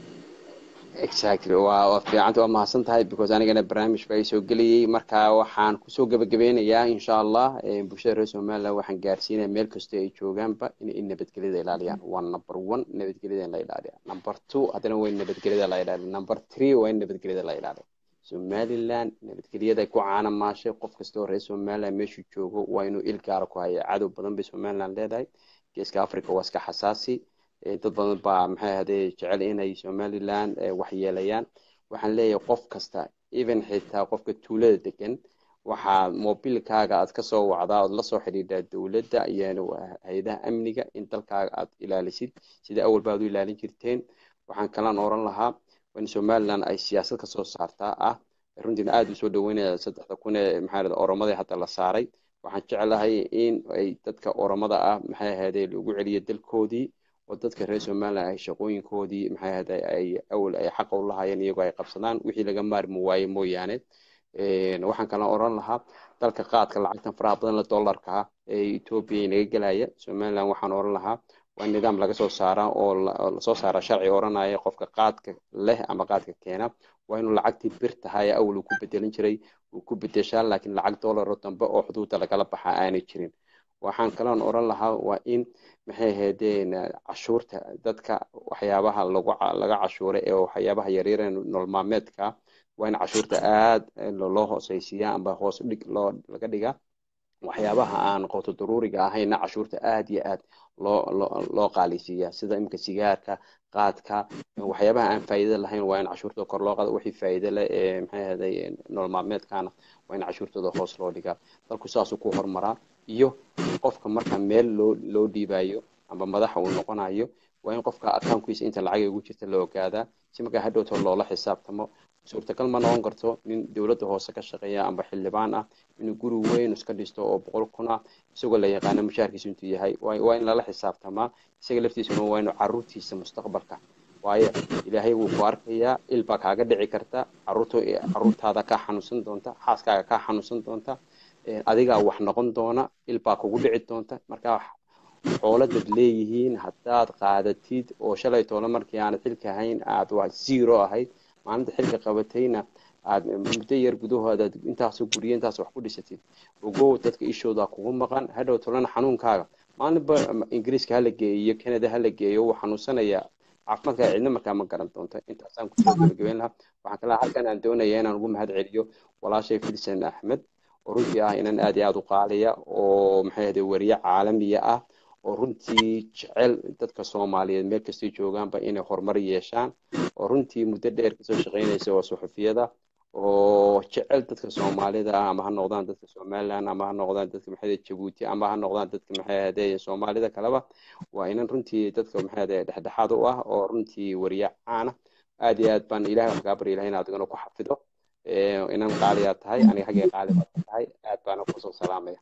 exactly waa fiican waa mahadsan tahay because anigana barnaamijka ay soo galiyay marka waxaan ku soo gabagabeynayaa insha Allah bulshada reer Somaliland waxaan gaarsiinaa meel kasta ay joogaanba in nabadgelyada ilaaliyaan waa number 1 nabadgelyada la ilaaliyo number 2 hadana way nabadgelyada la ilaaliyo number 3 way nabadgelyada la ilaaliyo Somaliland nabadgelyada ku caana maashay qof kasta oo reer Somaliland meeshu joogo waa inuu il gaar ku hayo cadow badan bay Somaliland leedahay geeska Afrika waa iska xasaasi dad badan baa maxay ahaday jecel inay Somaliland wax yeelayaan waxaan leeyahay qof kasta even xitaa qofka tuulada degan waxa mobilkaaga aad ka soo wacdaa oo la soo xiriirtaa dawladda iyo hay'adaha amniga in dalkaaga aad ilaalisid sida awal baad u ilaalin jirteen waxaan kala oran lahaa in Somaliland ay siyaasad ka soo saartaa runtii aad u soo dhaweynaya 3,000 maxay ahayd Oromada hadda la saaray waxaan jecelahay in ay dadka Oromada maxay ahayd lagu celiyo dalkoodii oo dadka reer Somaliland ay shaqooyinkoodii maxay ahayd ay awal ay xaq u lahaayeen iyagoo ay qabsadaan wixii laga maarmi waayay mooyaane waxaan kala oran lahaa dalka qaadka lacagtan faraha badan la dollarka ee Ethiopia inaga galaya Somaliland waxaan oran lahaa waa nidaam laga soo saaraa oo la soo saara sharci oranaya qofka qaadka leh ama qaadka keena waa inuu lacagtii bir tahay awal ku bedelan jiray uu ku bedeshaa laakiin lacag dollar oo dambe oo xuduudda lagala baxa aanay jirin waxaan kala oran lahaa waa in maxay ahaydeen cashuurta dadka waxyaabaha laga cashuuray ee waxyaabaha yaryar ee nolol maalmeedka waa in cashuurta aad loo hooseysiiyaa amba hoos dhig laga dhigaa waxyaabaha aan qoto daruuriga ahayn cashuurta aad iyo aad loo qaalisiiyaa sida imka sigaarka qaadka waxyaabaha aan faa'iido lahayn waa in cashuurta kor loo qaado wixii faa'iido leh maxay ahaday nolol maalmeedkana waa in cashuurtooda hoos loo dhigaa dalku saas ku horumaraa iyo qofka marka meel loo dhiibayo amba madaxa uu noqonayo waa in qofka accountkiisa inta lacag ugu jirta la ogaadaa si markaa hadhowto loola xisaabtamo suurtagal ma noqon karto nin dowladda hoose ka shaqeeya amba xildhibaan ah inuu guri weyn iska dhisto oo 100,000 ah isagoo la yaqaano mushaharkiisu intuu yahay waa in lala xisaabtamaa isaga laftiisuna waa inuu caruurtiisa mustaqbalka waayo ilaahay wuu ku arkayaa ilbaa kaaga dhici karta caruurtaada kaa xanuunsan doonta xaaskaaga kaa xanuunsan doonta adigaa wax noqon doona ilbaa kugu dhici doonta markaa xooladaad leeyihiin haddaad qaadatid oo shalay toole markii aanad xilka ahayn aad waa zero ahayd maalinta xilka qabatayna aad muddo yar gudahooda intaasoo guriya intaas wax ku dhisatid ogow dadka ishooda kugu maqan hadhow tolana xanuunkaaga maalinba ingiriiska hala geeyo canada hala geeyo wuu xanuunsanayaa caafimaadka cidna markaa ma garan doonto intaasaan kusoo gabagabeyn lahaa waxaan kala halkan aan doonaya inaan ugu mahad celiyo walaashay Filsan Axmed oo runtii ah inaan aad iyo aad u qaaliya oo maxay ahayd wariye caalamiya ah oo runtii jecel dadka Soomaaliyeed meel kasta joogaanba inay horumar yeeshaan oo runtii muddo dheer ka soo shaqeynaysa oo suxufiyada oo jecel dadka Soomaalida ama ha noqdaan dadka Soomaaliland ama ha noqdaan dadka maxay ahayd Djibouti ama ha noqdaan dadka maxay ahayd Soomaalida kaleba waa inaan runtii dadka maxay ahayd dhexdhexaad u ah oo runtii wariye caan ah aad iyo aad baan Ilaahay ka bari Ilaahay inaad ku xafido inaan qaaliya tahay aniga xagee qaali tahay aad baan ku soo salaamaya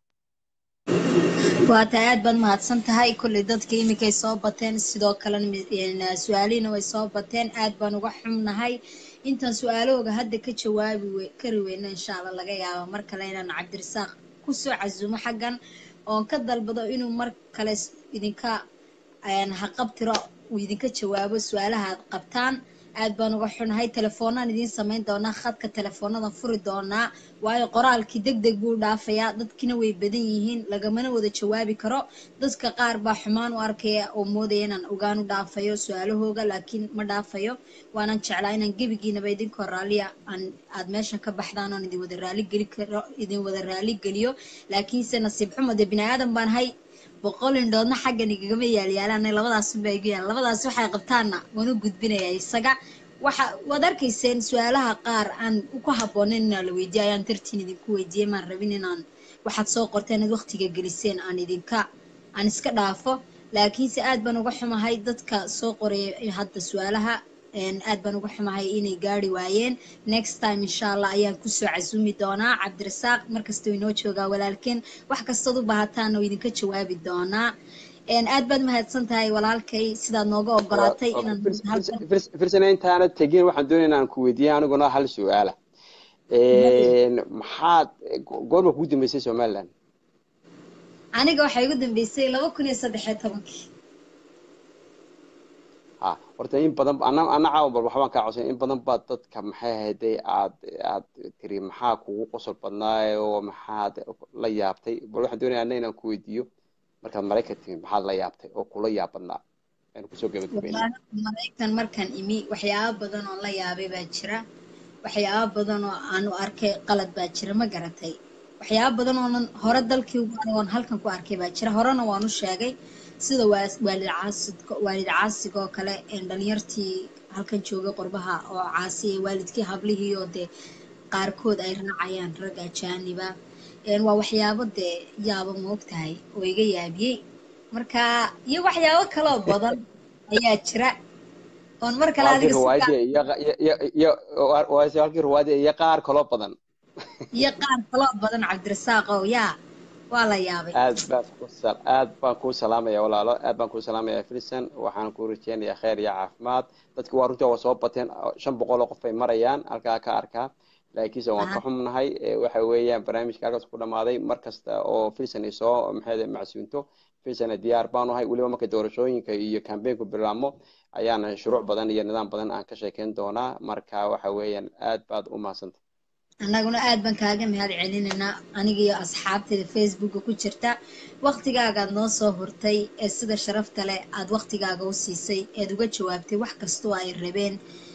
waata aad baad mahadsan tahay kulli dadka imika ay soo bateen sidoo kalena su'aalihiina way soo bateen aad baan uga xumnahay intaan su'aalooga hadda ka jawaabi kari weyna insha Allah laga yaabo mar kale inaan Cabdirasaaq ku soo casuumo xaggan oo ka dalbado inuu mar kale idinka haqabtiro uu idinka jawaabo su'aalaha aad qabtaan aad baan uga xunahay telefoonaan idin sameyn doonaa khadka telefoonada furi doonaa waayo qoraalkii degdeg buu dhaafayaa dadkina way badan yihiin lagamana wada jawaabi karo dadka qaar baa xumaan u arkaya oo moodaya inaan ogaan u dhaafayo su'aalahooga laakiin ma dhaafayo waanan jeclaa inaan gebigiinaba idinkoo raalliya aad meeshan ka baxdaan oon idin wada raali geliyo laakiinse nasiib xumo dee bini aadan baan hay 100 indhoodna xaggan igagama yaalyaalaan labadaas baa igu yaal labadaas waxay qabtaanna waan u gudbinayaa isaga waad arkayseen su'aalaha qaar aan ku habboonayn inaan la weydiiyo ayaan dartiin idinku weydiiyey maan rabin inaan waxaad soo qorteen inaad waqtiga geliseen aan iska dhaafo laakiinse aad baan uga xumahay dadka soo qoraya hadda su'aalaha aad baan uga xumahay inay gaari waayeen next time insha Allah ayaan ku soo casuumi doonaa Cabdirasaaq markasta inoo joogaa walaalkeen wax kasta u baahataan oo idinka jawaabi doonaa aad baad mahadsan tahay walaalkay sidaad nooga ogolaatay inaan Filsan intaana tagin waxaan doonayaa inaan ku weydiiyo aniguna hal su'aala maxaad goorma ku dambeysay Somaliland aniga waxay ugu dambeysay 2013 horta in badan ana caawa waxbaan ka codsan in badan baad dadka maxay ahayd aad tiri maxaa kugu qosol badnaay oo maxaad la yaabtay bal waxaan doonayaa inaan ku weydiiyo markaad Mareykanka timid maxaad la yaabtay oo kula yaabadnaa aan ku soo gabagabeynaa Mareykan markaan imi waxyaabo badan oo la yaabay baa jira waxyaabo badan oo aan u arkay qalad baa jira ma garatay waxyaabo badan oo hore dalkii aan halkan ku arkay baa jira horena waan u sheegay sida waalid caasiga oo kale dhalinyartii halkan jooga qurbaha oo caasiye waalidkii hablihii oo dee qaarkood ay raacayaan rag ajaaniba waa waxyaabo dee yaabo moogtahay oo iga yaabiyey marka iyo waxyaabo kale oo badan ayaa jira oon mar kale adiga halkii ruwaadi iyo qaar kale badan Cabdirasaaq oo yaa waa la yaabay aad baan ku salaamaya walaalo aad baan ku salaamaya Filsan waxaan ku rajeynayaa khayr iyo caafimaad dadku waa runtii waa soo bateen 500 qof ay marayaan halka ka arkaa laakiin waan ka xumnahay waxa weeyaan barnaamijka halkaas ku dhamaaday markasta oo Filsan ay soo maxay macsuunto Filsan diyaar baan u hay waliba marka doorashooyinka iyo campaign-ku bilaamo ayaan shuruuc badan iyo nidaam badan aan ka sheekeyn doonaa marka waxa weeyaan aad baad u mahadsantahay annaguna aad baan kaaga mahad celinaynaa aniga iyo asxaabteeda Facebook ku jirta waqtigaaga aad noo soo hurtay ee sida sharafta leh aad waqtigaaga u siisay ee uga jawaabtay wax kasta oo ay rabeen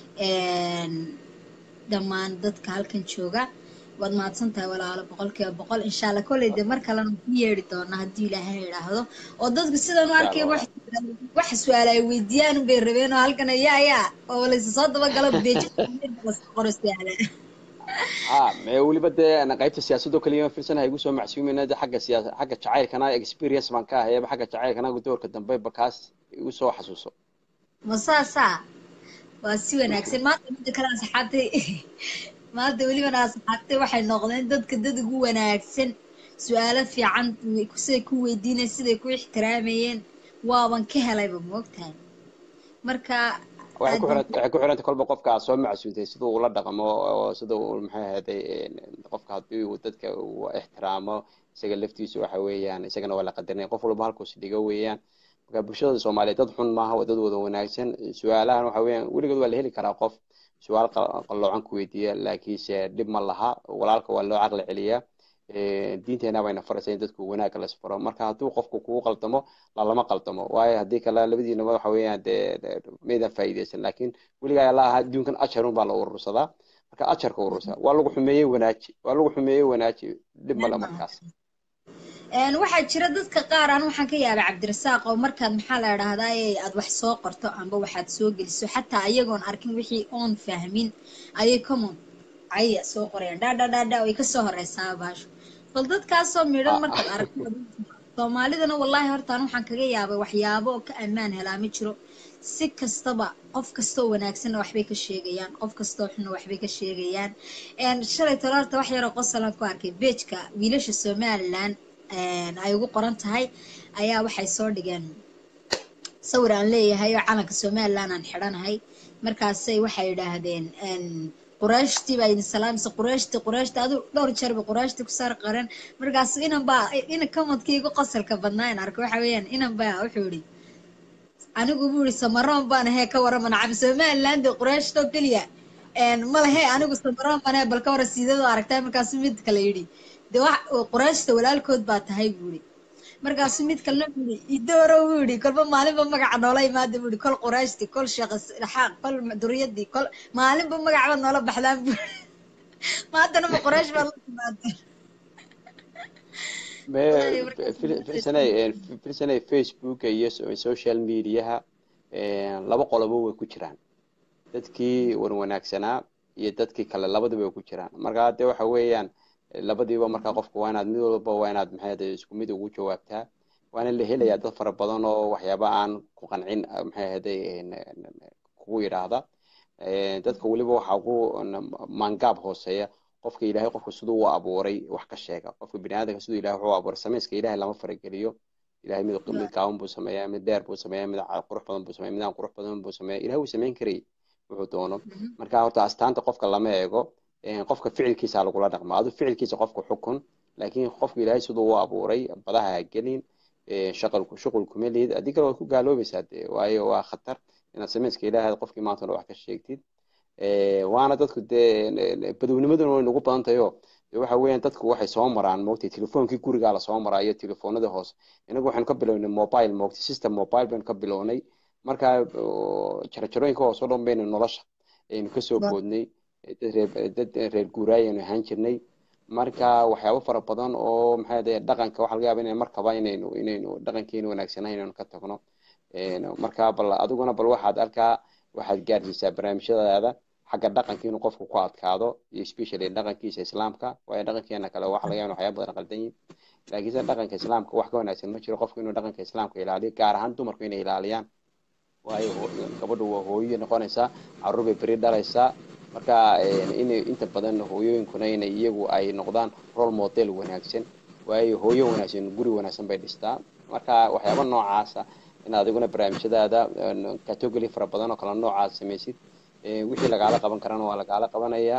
dhammaan dadka halkan jooga waad mahadsantahay walaalo 100% insha Allah kolleyda mar kalena ku yeeri doona haddii Ilaahay yiraahdo oo dadku sidan u arkay wax su'aal ay weydiiyaan bay rabeen oo halkan ayaa oo la soo daba galo beej qorostayaan ما يقولي بدي أنا قايت السياسة دو كل يوم في السنة هيقول سو معسومين هذا حاجة سياسة حاجة شعير كنا experience من كاه هي حاجة شعير كنا قدور كدم بيبكاس يقول سو حسوسه مساسا واسي wanaagsan maanta mid kale asxaabtay maanta waliba asxaabtay waxay noqdeen dadka dad ugu wanaagsan su'aalo fiican kusay ku weydiinay siday ku ixtiraamayeen waaban ka helayba moogtahay marka waxay ku xirantay kolba qofka soo macsuutay sidoo uu la dhaqmo oo sidoo uu maxay ahaday qofka haddii uu dadka uu ixtiraamo isaga laftiisu waxa weeyaan isagana waa la qadarinaya qof walba halkuus dhigo weeyaan marka bulshada Soomaaliyeed dad xun maaha waa dad wada wanaagsan su'aalahan waxa weeyaan weligood waa la heli karaa qof su'aal qaloocan ku weydiiya laakiinse dhib ma laha walaalka waa loo caqli celiyaa diinteena wayna faraysaa in dadku wanaag la isfaro marka hadduu qofku kugu qaldamo lama qaldamo waayo haddii kale labadiina waxa weeyaan meedan faa'iideysan laakiin weligaa la aha adduunkan ajarun baa la urursadaa marka ajarka urursa waa lagu xumeeyey wanaaji dhib ma la markaas waxaa jira dadka qaar aan waxaan ka yaabay Cabdirasaaq oo markaad maxaa la yiraahdaa aad wax soo qorto amba waxaad soo geliso xataa ayagoon arkin wixii oon fahmin ayay comment ay soo qoreen dha way ka soo horeysaa baasho bal dadkaas oo midhan markaad aragto Soomaalidana wallahi horta waxaan kaga yaabay waxyaabo ka amaan helaa ma jiro si kastaba qof kasto wanaagsan waxbay ka sheegayaan qof kasto xun waxbay ka sheegayaan shalay talaata wax yar oo qosalan ku arkay page-ka wiilasha Soomaaliland ay ugu qoran tahay ayaa waxay soo dhigeen sawir aan leeyahay oo calanka Soomaaliland aan xidhanahay markaasay waxay yiraahdeen quraashti baa idin salaamsa quraashti adu dhowr jeer ba quraashti ku saar qaran markaas ina comment-kayga qosalka badnaan arko waxa weeyaan inan baa wuxuu yiri anigu buu samaroon baan ahay ka waran nacab Soomaaliland quraashto kaliya ma lahe anigu samaroon baan ahay bal ka waran sidoo aragtay markaas mid kale yiri de wax quraashta walaalkood baa tahay buuri markaas mid kale buuri idooro buuri kolba maalinba magaca noola imaado buuri kol quraashti kol shaqas xaq kol duriyadii kol maalinba magaca noola baxdaan buuri maadana ma quraash baa la timaado filsanay Facebook iyo social media laba qolobo way ku jiraan dadkii wanaagsanaa iyo dadkii kale labadaba way ku jiraan marka hadda waxa weeyaan labadiiba marka qofku waa inaad mid walba waa inaad maxay isku mid ugu jawaabtaa waana la helayaa dad fara badan oo waxyaabo aan ku qancin maxay ahaday kugu yiraahda dadka waliba waxa ugu mangaab hooseeya qofka Ilaahay qofka sidoo uu abuuray wax ka sheega qofka bini'aadamka sidoo Ilaahay wuxuu abuuray sameeyska Ilaahay lama farageliyo Ilaahay mid kaawan buu sameeyaa mid dheer buu sameeyaa mid qurux badan buu sameeyaa mid aan qurux badan buu sameeyaa Ilaahay uu sameyn karay wuxuu doono marka horta astaanta qofka lama eego qofka ficilkiisa lagu la dhaqmo adu ficilkiisa qofku xukun laakiin qofka Ilaahay sidoo uu abuuray badaha gelin shaqal kuma leed adiga waa ku gaaloobaysaa waayo waa khatar inaad sameeyska Ilaahay qofkii maanta wax ka sheegtid waana dadku badawnimaduna way nagu badan tahay waxa weeyaan dadku waxay soo maraan moogtay telefoonkii guriga la soo maraayo telefoonada hoos inagu waxaan ka bilownay mobile moogtay system mobile baan ka bilownay marka jarjarooyinka hoos oo dhan bayna nolosha aynu ka soo boodnay dad reer guuraayeen ahaan jirnay marka waxyaabo fara badan oo maxay ahayd dhaqanka waxa laga yaabaa inay markaba inaynu dhaqankeena wanaagsanahay inaynu ka tagno marka bal adiguna bal waxaad gaarsiisaa barnaamijyadaada xagga dhaqanka inuu qofku ku adkaado iyo especially dhaqankiisa islaamka waayo dhaqankeena kale waxa laga yaabaa waxyaabo badan qaldan yihiin laakiin dhaqanka islaamka wax ka wanaagsan ma jiro qofku inuu dhaqanka islaamka ilaaliyo gaar ahaan dumarku inay ilaaliyaan waayo gabadhu waa hooyo noqonaysaa carruur bay beri dhalaysaa marka inta badan hooyooyinkuna inay iyagu ay noqdaan role model wanaagsan waayo hooyo wanaagsan guri wanaagsan bay dhistaa marka waxyaabo noocaas in adiguna barnaamijyadaada category fara badan oo kala noocaas samaysid wixii lagaala qaban karana waa lagaala qabanayaa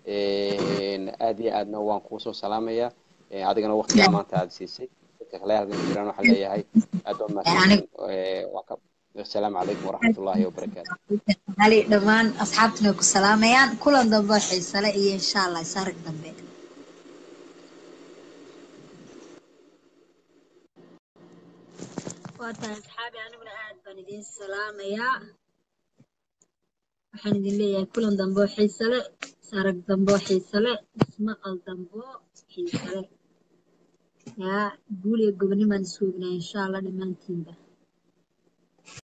aad iyo aadna waan kuu soo salaamayaa adigana waqtiga maanta aad siisay dadka kale halkan jiraan waxaan leeyahay aad waa mahadsan السلام عليكم ورحمة الله وبركاته. علي دمان أصحابنا كسلام يان كلن دبوا حيسلا إن شاء الله يسارك دمبي. وأنت أصحابي أنا من قاعد بندين السلام يا. waxaan idin leeyahay kulan dambe oo xiiso leh sarag dambe oo xiiso leh ismaqal dambe oo xiiso leh yaa guul iyo gobonimo aan suugnaa insha Allah dhamaantiinba